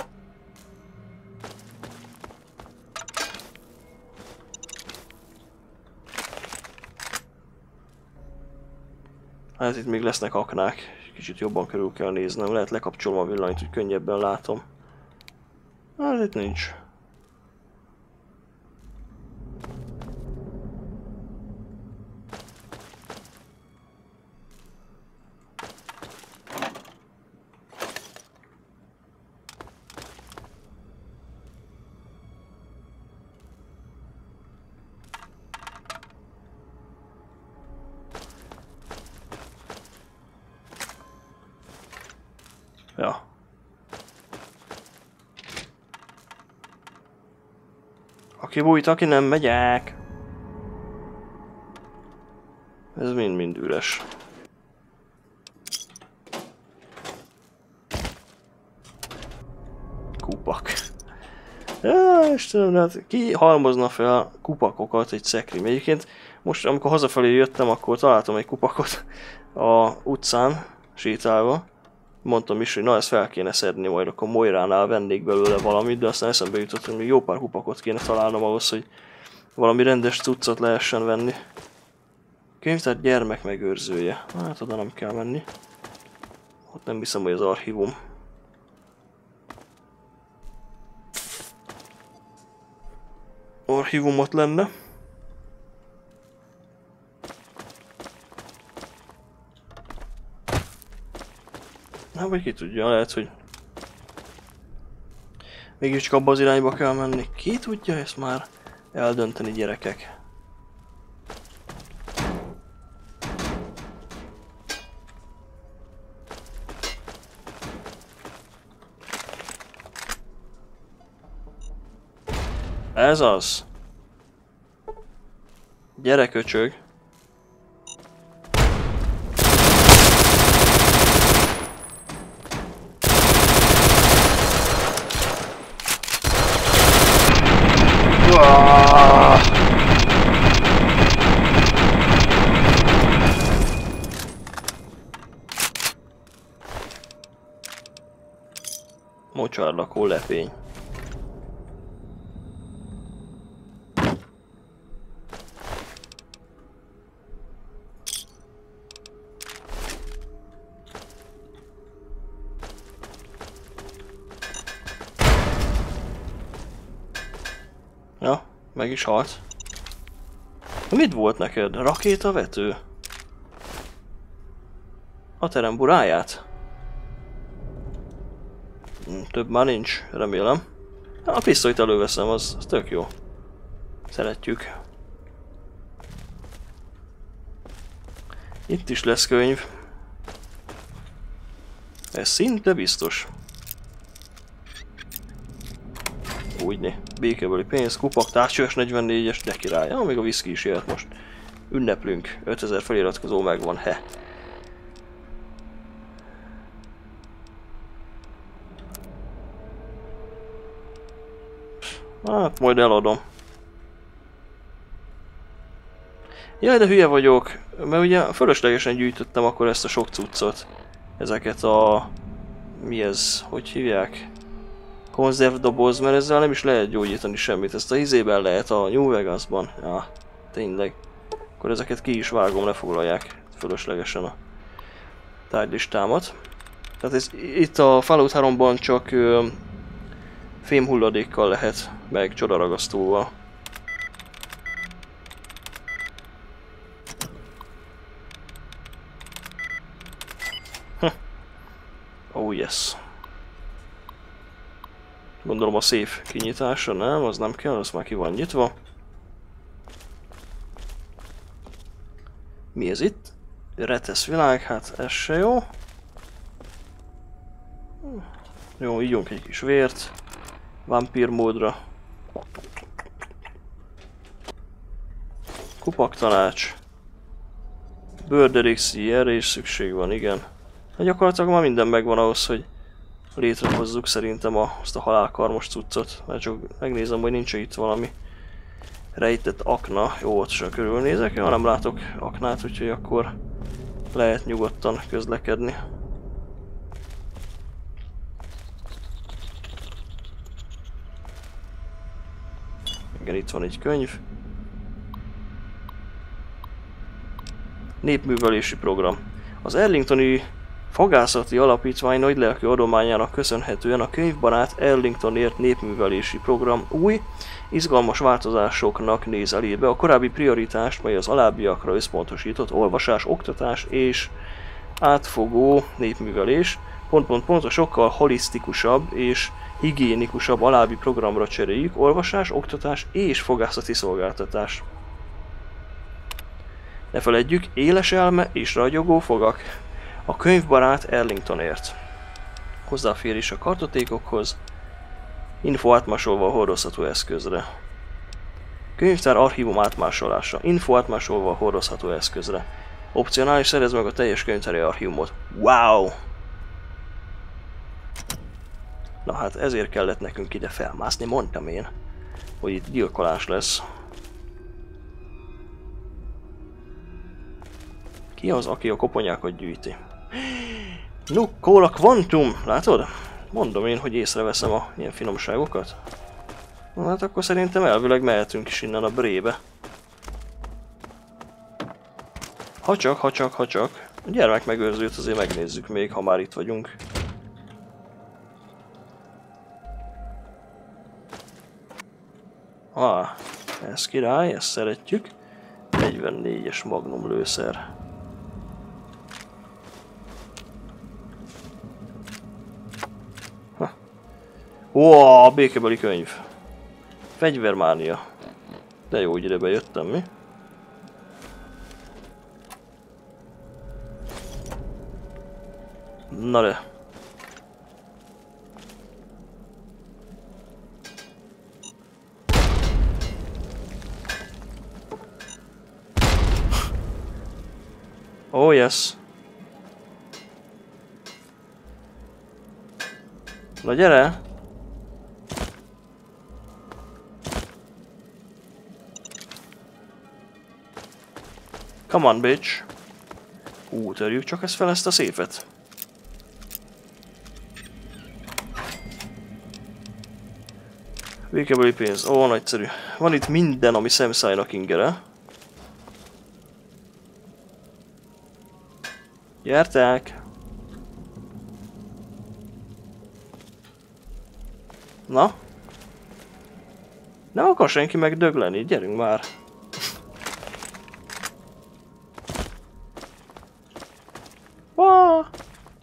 Hát itt még lesznek aknák. Kicsit jobban körül kell néznem. Lehet lekapcsolom a villanyt, hogy könnyebben látom. Hát itt nincs. Ja. Aki bújt, aki nem, megyek. Ez mind-mind üres. Kupak. Ja, Istenem, hát ki halmozna fel kupakokat egy szekrény? Egyébként most, amikor hazafelé jöttem, akkor találtam egy kupakot a utcán sétálva. Mondtam is, hogy na ezt fel kéne szedni, majd akkor Moiránál vennék belőle valamit, de aztán eszembe jutott, hogy még jó pár kupakot kéne találnom ahhoz, hogy valami rendes cuccot lehessen venni. Könyvtár gyermek megőrzője. Hát oda nem kell menni. Ott nem hiszem, hogy az archívum. Archívumot lenne. Hát vagy ki tudja, lehet, hogy mégiscsak abba az irányba kell menni. Ki tudja ezt már eldönteni, gyerekek? Ez az. Gyere, köcsög. Mocsárlakó lepény. Meg is halt. Mit volt neked? Rakétavető? A terem buráját? Több már nincs, remélem. A pisztolyt előveszem, az tök jó. Szeretjük. Itt is lesz könyv. Ez szinte biztos. Úgyne. Békebeli pénz, kupak, tárcsős 44-es, de király. Ja, még a viszki is jöhet most. Ünneplünk. 5000 feliratkozó megvan, he. Hát, majd eladom. Jaj, de hülye vagyok, mert ugye fölöslegesen gyűjtöttem akkor ezt a sok cuccot. Ezeket a... mi ez? Hogy hívják? Konzervdoboz, mert ezzel nem is lehet gyógyítani semmit. Ezt a izében lehet, a New Vegasban. Ja, tényleg. Akkor ezeket ki is vágom, ne foglalják fölöslegesen a tárgylistámat. Tehát ez, itt a Fallout 3-ban csak fémhulladékkal lehet, meg csodaragasztóval. Oh yes. Gondolom a safe kinyitása, nem? Az nem kell, az már ki van nyitva. Mi ez itt? Retesz világ, hát ez se jó. Jó, ígyunk egy kis vért. Vampír módra. Kupaktanács. Bőrderixi, erre is szükség van, igen. Hát gyakorlatilag már minden megvan ahhoz, hogy létrehozzuk szerintem azt a halálkarmos cuccot. Mert csak megnézem, hogy nincs itt valami rejtett akna. Jó, ott sem körülnézek, ja, nem látok aknát, úgyhogy akkor lehet nyugodtan közlekedni. Igen, itt van egy könyv. Népművelési program. Az Arlingtoni Fogászati Alapítvány nagylelkű adományának köszönhetően a könyvbarát Arlingtonért népművelési program új, izgalmas változásoknak néz elébe. A korábbi prioritást, mely az alábbiakra összpontosított olvasás, oktatás és átfogó népművelés, a sokkal holisztikusabb és higiénikusabb alábbi programra cseréljük: olvasás, oktatás és fogászati szolgáltatás. Ne feledjük, éles elme és ragyogó fogak. A könyvbarát Arlingtonért. Hozzáférés a kartotékokhoz. Info átmásolva a hordozható eszközre. Könyvtár archívum átmásolása. Info átmásolva a hordozható eszközre. Opcionális, szerezd meg a teljes könyvtári archívumot. Wow! Na hát ezért kellett nekünk ide felmászni, mondtam én, hogy itt gyilkolás lesz. Ki az, aki a koponyákat gyűjti? Nukkol a Quantum! Látod? Mondom én, hogy észreveszem a ilyen finomságokat. Na hát akkor szerintem elvileg mehetünk is innen a brébe. Ha csak. A gyermekmegőrzőt azért megnézzük még, ha már itt vagyunk. Ez király, ezt szeretjük. 44-es magnum lőszer. Ó, békebeli könyv. Fegyvermánia. De jó, hogy ide bejöttem, mi? Na de. Oh yes. Na gyere! Come on, bitch! Törjük csak ezt fel, ezt a széfet. Békebeli pénz. Ó, nagyszerű. Van itt minden, ami szemszájnak ingere. Gyertek! Na? Nem akar senki megdögleni, gyerünk már! Ah!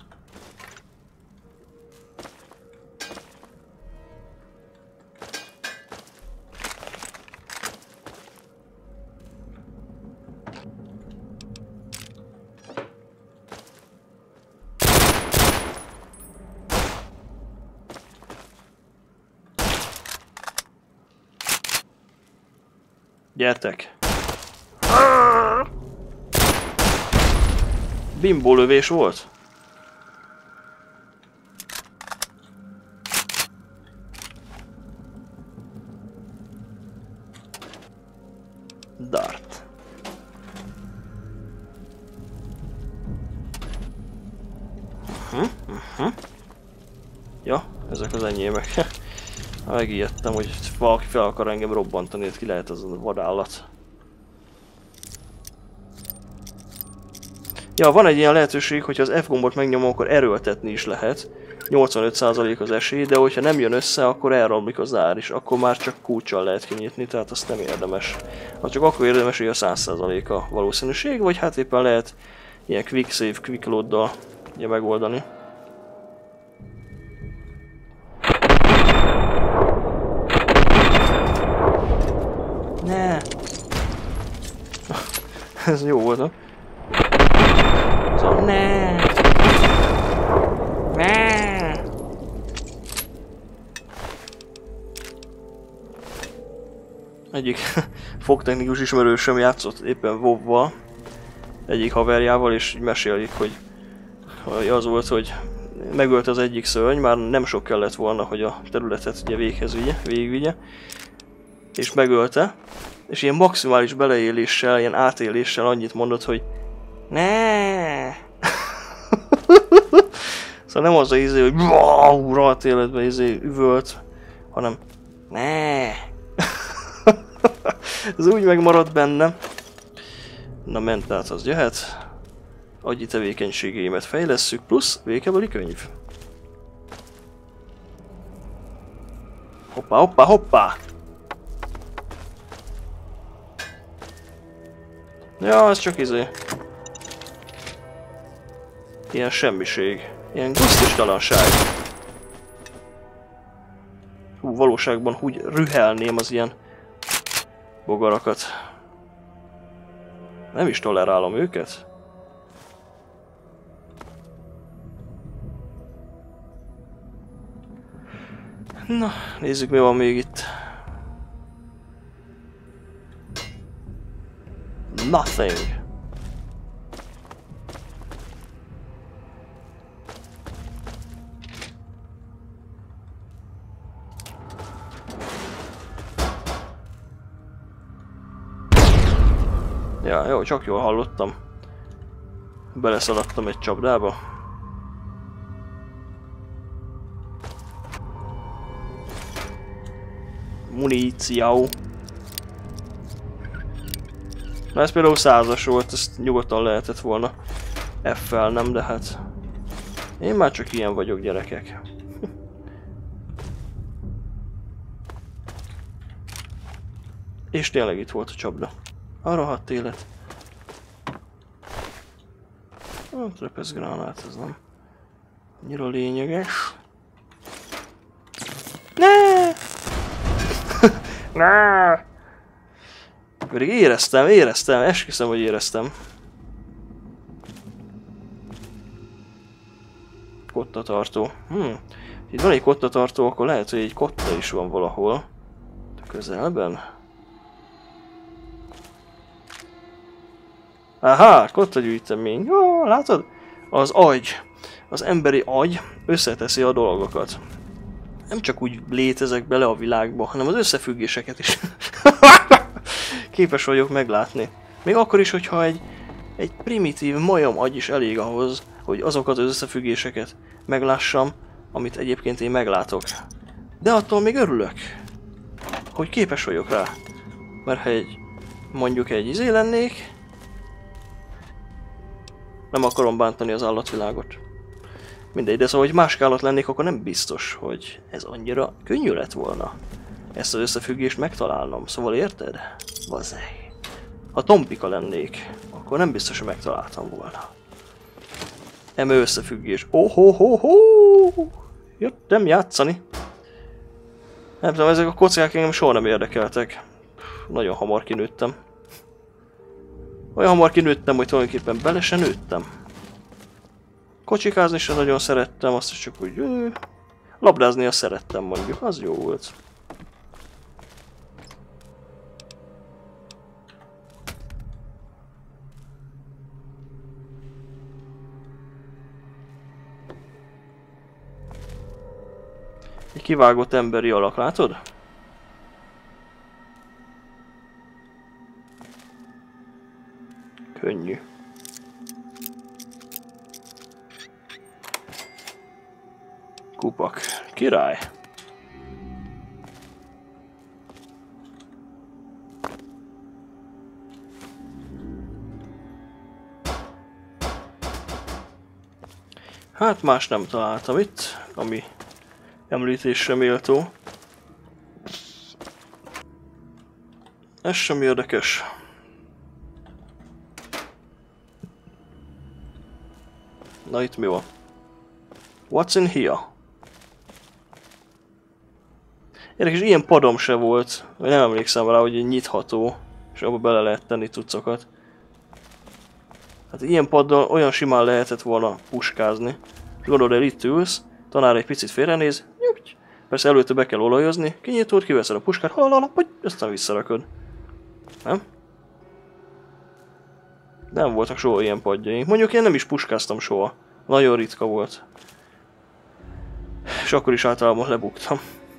Gyertek! Bimbó lövés volt? Dart. Ja, ezek az enyémek. Megijedtem, hogy valaki fel akar engem robbantani, hogy ki lehet az a vadállat. Ja, van egy ilyen lehetőség, hogyha az F gombot megnyomom, akkor erőltetni is lehet. 85% az esély, de hogyha nem jön össze, akkor elromlik az ár is. Akkor már csak kulccsal lehet kinyitni, tehát azt nem érdemes. Ha csak akkor érdemes, hogy a 100% a valószínűség, vagy hát éppen lehet ilyen quick save, quick loaddal megoldani. Ne! Ez jó volt, ha? Szóval ne! Ne! Egyik fogtechnikus ismerősöm játszott éppen WoW-val egyik haverjával, és mesélik, hogy az volt, hogy megölte az egyik szörny, már nem sok kellett volna, hogy a területet ugye végigvigye, és megölte, és ilyen maximális beleéléssel, ilyen átéléssel annyit mondott, hogy ne. Szóval nem az a izé, hogy rohadt életben izé üvölt, hanem ne. Ez úgy megmaradt benne. Na ment át, az jöhet. Agyi tevékenységeimet fejlesszük, plusz vékebeli könyv. Hoppá, hoppá, hoppá! Ja, ez csak izé. Ilyen semmiség. Ilyen gusztustalanság. Hú, valóságban úgy rühelném az ilyen bogarakat. Nem is tolerálom őket. Na, nézzük, mi van még itt. Nothing. Ja, jó, csak jól hallottam. Beleszaladtam egy csapdába. Muníció. Na ez például 100-as volt, ezt nyugodtan lehetett volna F-fel, nem, de hát... Én már csak ilyen vagyok, gyerekek. És tényleg itt volt a csapda. A rohadt élet. A trapezgránát, ez nem annyira lényeges. Ne! Ne! Pedig éreztem, esküszöm, hogy éreztem. Kottatartó. Itt van egy kottatartó, akkor lehet, hogy egy kotta is van valahol. A közelben. Aha, kottagyűjtemény. Jó, látod? Az agy, az emberi agy összeteszi a dolgokat. Nem csak úgy létezek bele a világba, hanem az összefüggéseket is képes vagyok meglátni. Még akkor is, hogyha egy primitív majom agy is elég ahhoz, hogy azokat az összefüggéseket meglássam, amit egyébként én meglátok. De attól még örülök, hogy képes vagyok rá. Mert ha mondjuk egy izé lennék, nem akarom bántani az állatvilágot. Mindegy, de szóval, hogy más állat lennék, akkor nem biztos, hogy ez annyira könnyű lett volna. ezt az összefüggést megtalálnom. Szóval érted? Bazzeg. Ha tompika lennék, akkor nem biztos, hogy megtaláltam volna. Eme összefüggés. Oh-ho-ho-ho! Jöttem játszani. Nem tudom, ezek a kockák engem soha nem érdekeltek. Nagyon hamar kinőttem. Olyan hamar kinőttem, hogy tulajdonképpen bele se nőttem. Kocsikázni sem nagyon szerettem, azt is csak úgy... labdázni azt szerettem mondjuk, az jó volt. Egy kivágott emberi alak, látod? Könnyű. Kupak. Király. Hát más nem találtam itt, ami említésre méltó. Ez sem érdekes. Na itt mi van? What's in here? Érdekes, ilyen padom se volt. Nem emlékszem rá, hogy nyitható, és abba bele lehet tenni cuccokat. Hát ilyen paddal olyan simán lehetett volna puskázni. Gondolod el, itt ülsz, tanár egy picit félrenéz, persze előtte be kell olajozni, kinyitod, kiveszed a puskát, aztán visszarakod. Nem? Nem voltak soha ilyen padjaink. Mondjuk én nem is puskáztam soha. Nagyon ritka volt. És akkor is általában lebuktam.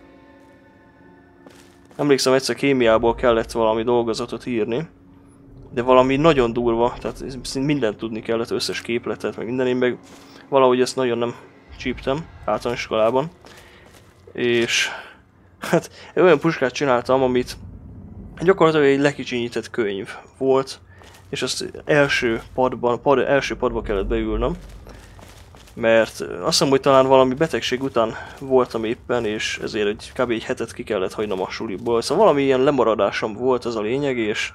Emlékszem, egyszer kémiából kellett valami dolgozatot írni, de valami nagyon durva, tehát mindent tudni kellett, összes képletet, meg minden, én meg valahogy ezt nagyon nem csíptem általános iskolában. És hát olyan puskát csináltam, amit gyakorlatilag egy lekicsinyített könyv volt, és azt első padba kellett beülnöm, mert azt hiszem, hogy talán valami betegség után voltam éppen, és ezért kb. Egy hetet ki kellett hagynom a suliból. Szóval valami ilyen lemaradásom volt, ez a lényeg, és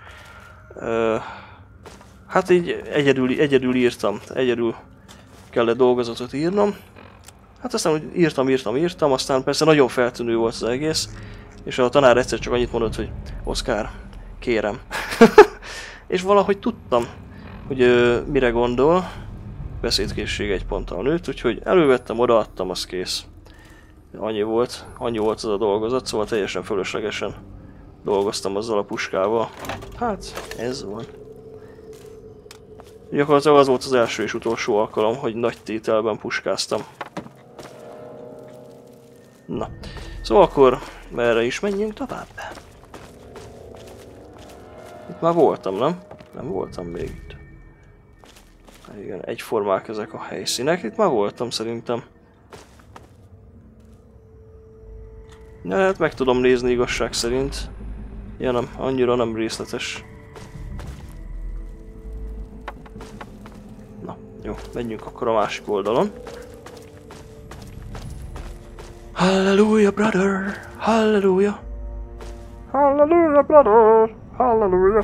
hát így egyedül írtam, egyedül kellett dolgozatot írnom. Hát aztán írtam, aztán persze nagyon feltűnő volt az egész, és a tanár egyszer csak annyit mondott, hogy Oszkár, kérem. És valahogy tudtam, hogy mire gondol. Beszédkészség egy ponttal nőtt, úgyhogy elővettem, odaadtam, az kész. Annyi volt az a dolgozat, szóval teljesen fölöslegesen dolgoztam azzal a puskával. Hát, ez van. Gyakorlatilag az volt az első és utolsó alkalom, hogy nagy tételben puskáztam. Na, szóval akkor merre is menjünk tovább? Itt már voltam, nem? Nem voltam még itt. Igen, egyformák ezek a helyszínek. Itt már voltam szerintem. Ja, hát meg tudom nézni igazság szerint. Ja nem, annyira nem részletes. Na, jó, menjünk akkor a másik oldalon. Hallelujah, brother! Hallelujah! Hallelujah, brother! Hallelujah!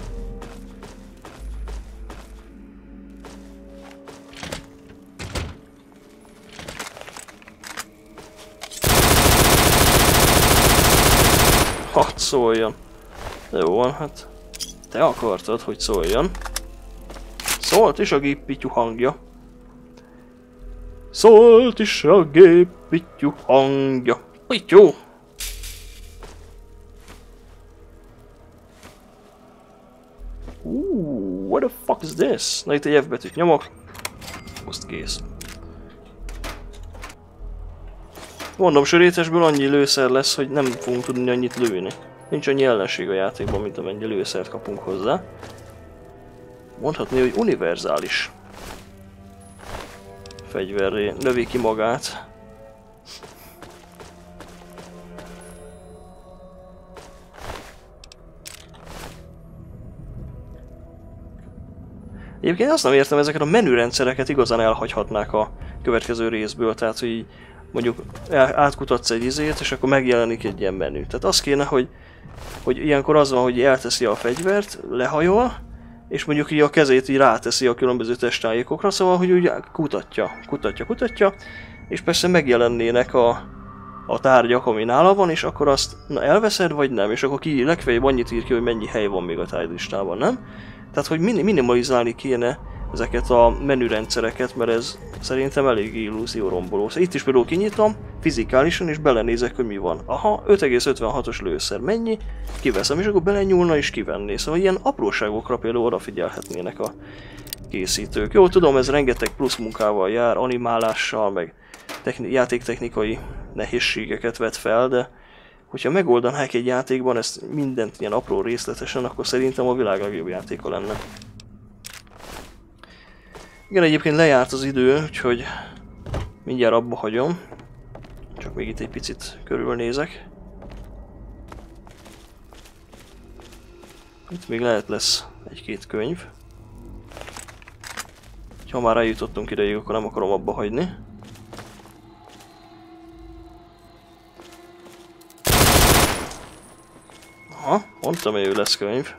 Hadd szóljon. Jó van, hát te akartad, hogy szóljon. Szólt is a géppityú hangja. Szólt is a géppityú hangja. Pityú! What the fuck is this? Na itt egy F betűt nyomok. Azt kész. Mondom, sörétesből annyi lőszer lesz, hogy nem fogunk tudni annyit lőni. Nincs annyi ellenség a játékban, mint amennyi lőszert kapunk hozzá. Mondhatni, hogy univerzális fegyverré növi ki magát. Egyébként azt nem értem, ezeket a menürendszereket igazán elhagyhatnák a következő részből, tehát hogy mondjuk átkutatsz egy izét, és akkor megjelenik egy ilyen menü. Tehát az kéne, hogy ilyenkor az van, hogy elteszi a fegyvert, lehajol, és mondjuk így a kezét így ráteszi a különböző testtájékokra, szóval, hogy úgy kutatja, és persze megjelennének a tárgyak, ami nála van, és akkor azt elveszed, vagy nem, és akkor legfeljebb annyit ír ki, hogy mennyi hely van még a tájlistában, nem? Tehát, hogy minimalizálni kéne ezeket a menürendszereket, mert ez szerintem elég illúzióromboló. Szóval itt is például kinyitom, fizikálisan, és belenézek, hogy mi van. Aha, 5,56-os lőszer, mennyi? Kiveszem, és akkor belenyúlna és kivenné. Szóval ilyen apróságokra például odafigyelhetnének a készítők. Jó, tudom, ez rengeteg plusz munkával jár, animálással, meg játéktechnikai nehézségeket vet fel, de hogyha megoldanák egy játékban ezt mindent ilyen apró részletesen, akkor szerintem a világ legjobb játéka lenne. Igen, egyébként lejárt az idő, úgyhogy mindjárt abba hagyom. Csak még itt egy picit körülnézek. Itt még lesz egy-két könyv. Ha már eljutottunk ideig, akkor nem akarom abba hagyni. Aha, mondtam, hogy lesz könyv.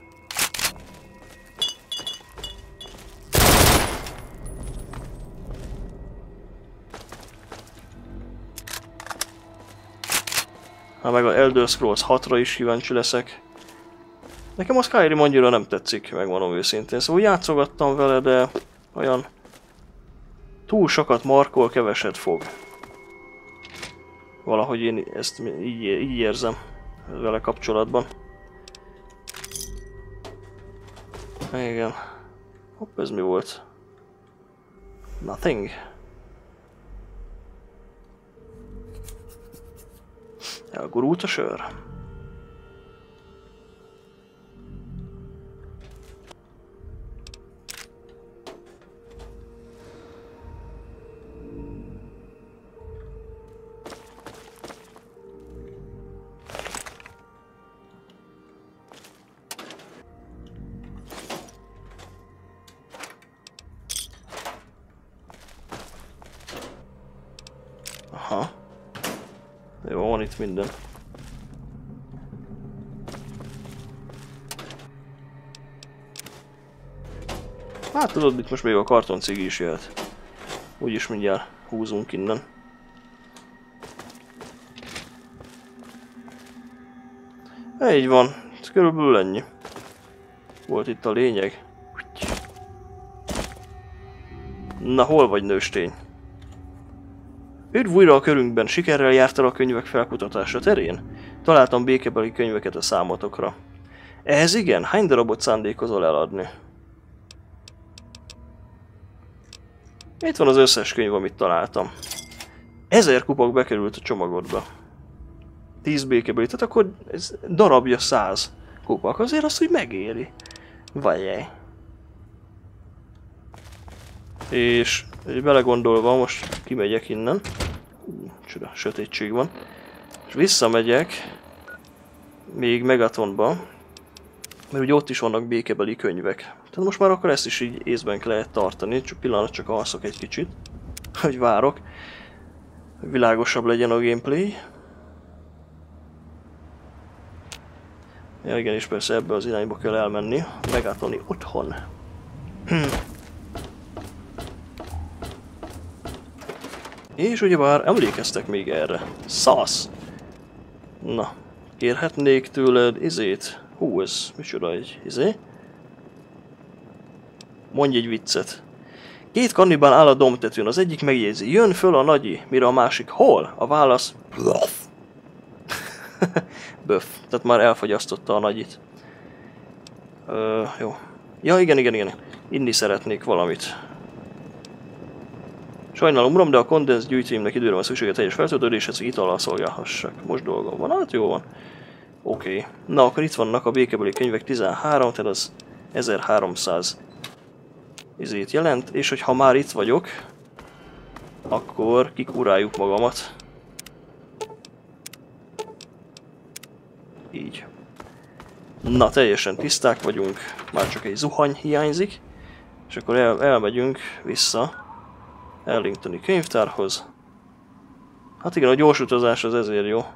Hát meg a Elder Scrolls 6-ra is kíváncsi leszek. Nekem a Skyrim annyira nem tetszik, megmondom őszintén. Szóval játszogattam vele, de olyan túl sokat markol, keveset fog. Valahogy én ezt így érzem vele kapcsolatban. Igen. Hopp, ez mi volt? Nothing. Elgurult a sör. Aha. Jó, van itt minden. Hát tudod, itt most még a kartoncigi is jöhet. Úgyis mindjárt húzunk innen. Így van, ez körülbelül ennyi. Volt itt a lényeg. Na, hol vagy, nőstény? Üdv újra a körünkben, sikerrel jártál a könyvek felkutatása terén? Találtam békebeli könyveket a számotokra. Ehhez igen, hány darabot szándékozol eladni? Itt van az összes könyv, amit találtam. 1000 kupak bekerült a csomagodba. 10 békebeli, tehát akkor ez darabja 100 kupak, azért azt, hogy megéri. Vajjaj. És belegondolva, most kimegyek innen. Csoda, sötétség van. És visszamegyek még Megatonba, mert ugye ott is vannak békebeli könyvek. Tehát most már akkor ezt is így észben lehet tartani, csak pillanat, csak alszok egy kicsit, hogy várok, hogy világosabb legyen a gameplay. Ja igen, és persze ebbe az irányba kell elmenni, Megatoni otthon. És ugyebár emlékeztek még erre. Szasz! Na, kérhetnék tőled izét? Hú, ez micsoda egy izé? Mondj egy viccet. 2 kannibál áll a dombtetőn, az egyik megjegyzi, jön föl a nagyi, mire a másik, hol? A válasz, bluff. Böff, tehát már elfogyasztotta a nagyit. Jó. Ja, igen. Inni szeretnék valamit. Sajnálom, uram, de a kondenz gyűjtőimnek időre van szüksége teljes feltöltődéshez, hogy itallal szolgálhassak. Most dolgom van, hát jó van. Oké. Na, akkor itt vannak a békebeli könyvek 13, tehát az 1300 izét jelent, és hogy ha már itt vagyok, akkor kikúráljuk magamat. Így. Na, teljesen tiszták vagyunk, már csak egy zuhany hiányzik, és akkor elmegyünk vissza Ellingtoni könyvtárhoz. Hát igen, a gyors utazás az ezért jó.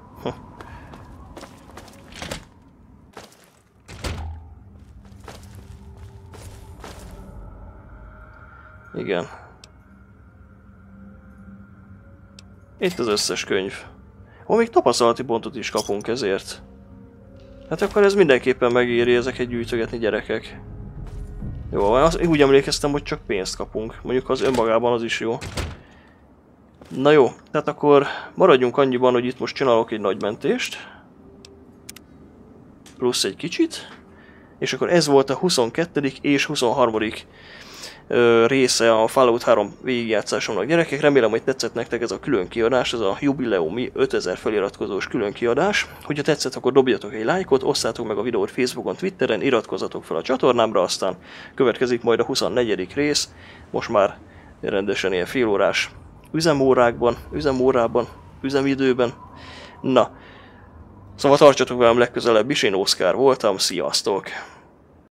Igen. Itt az összes könyv. Még tapasztalati pontot is kapunk ezért. Hát akkor ez mindenképpen megéri ezeket gyűjtögetni, gyerekek. Jó, én úgy emlékeztem, hogy csak pénzt kapunk. Mondjuk az önmagában az is jó. Na jó, tehát akkor maradjunk annyiban, hogy itt most csinálok egy nagy mentést. Plusz egy kicsit. És akkor ez volt a 22. és 23. Része a Fallout 3 végigjátszásomnak, gyerekek. Remélem, hogy tetszett nektek ez a külön kiadás, ez a jubileumi 5000 feliratkozós külön kiadás. Hogyha tetszett, akkor dobjatok egy lájkot, osszátok meg a videót Facebookon, Twitteren, iratkozzatok fel a csatornámra, aztán következik majd a 24. rész, most már rendesen ilyen félórás üzemidőben. Na, szóval tartsatok velem legközelebb is, én Oszkár voltam, sziasztok!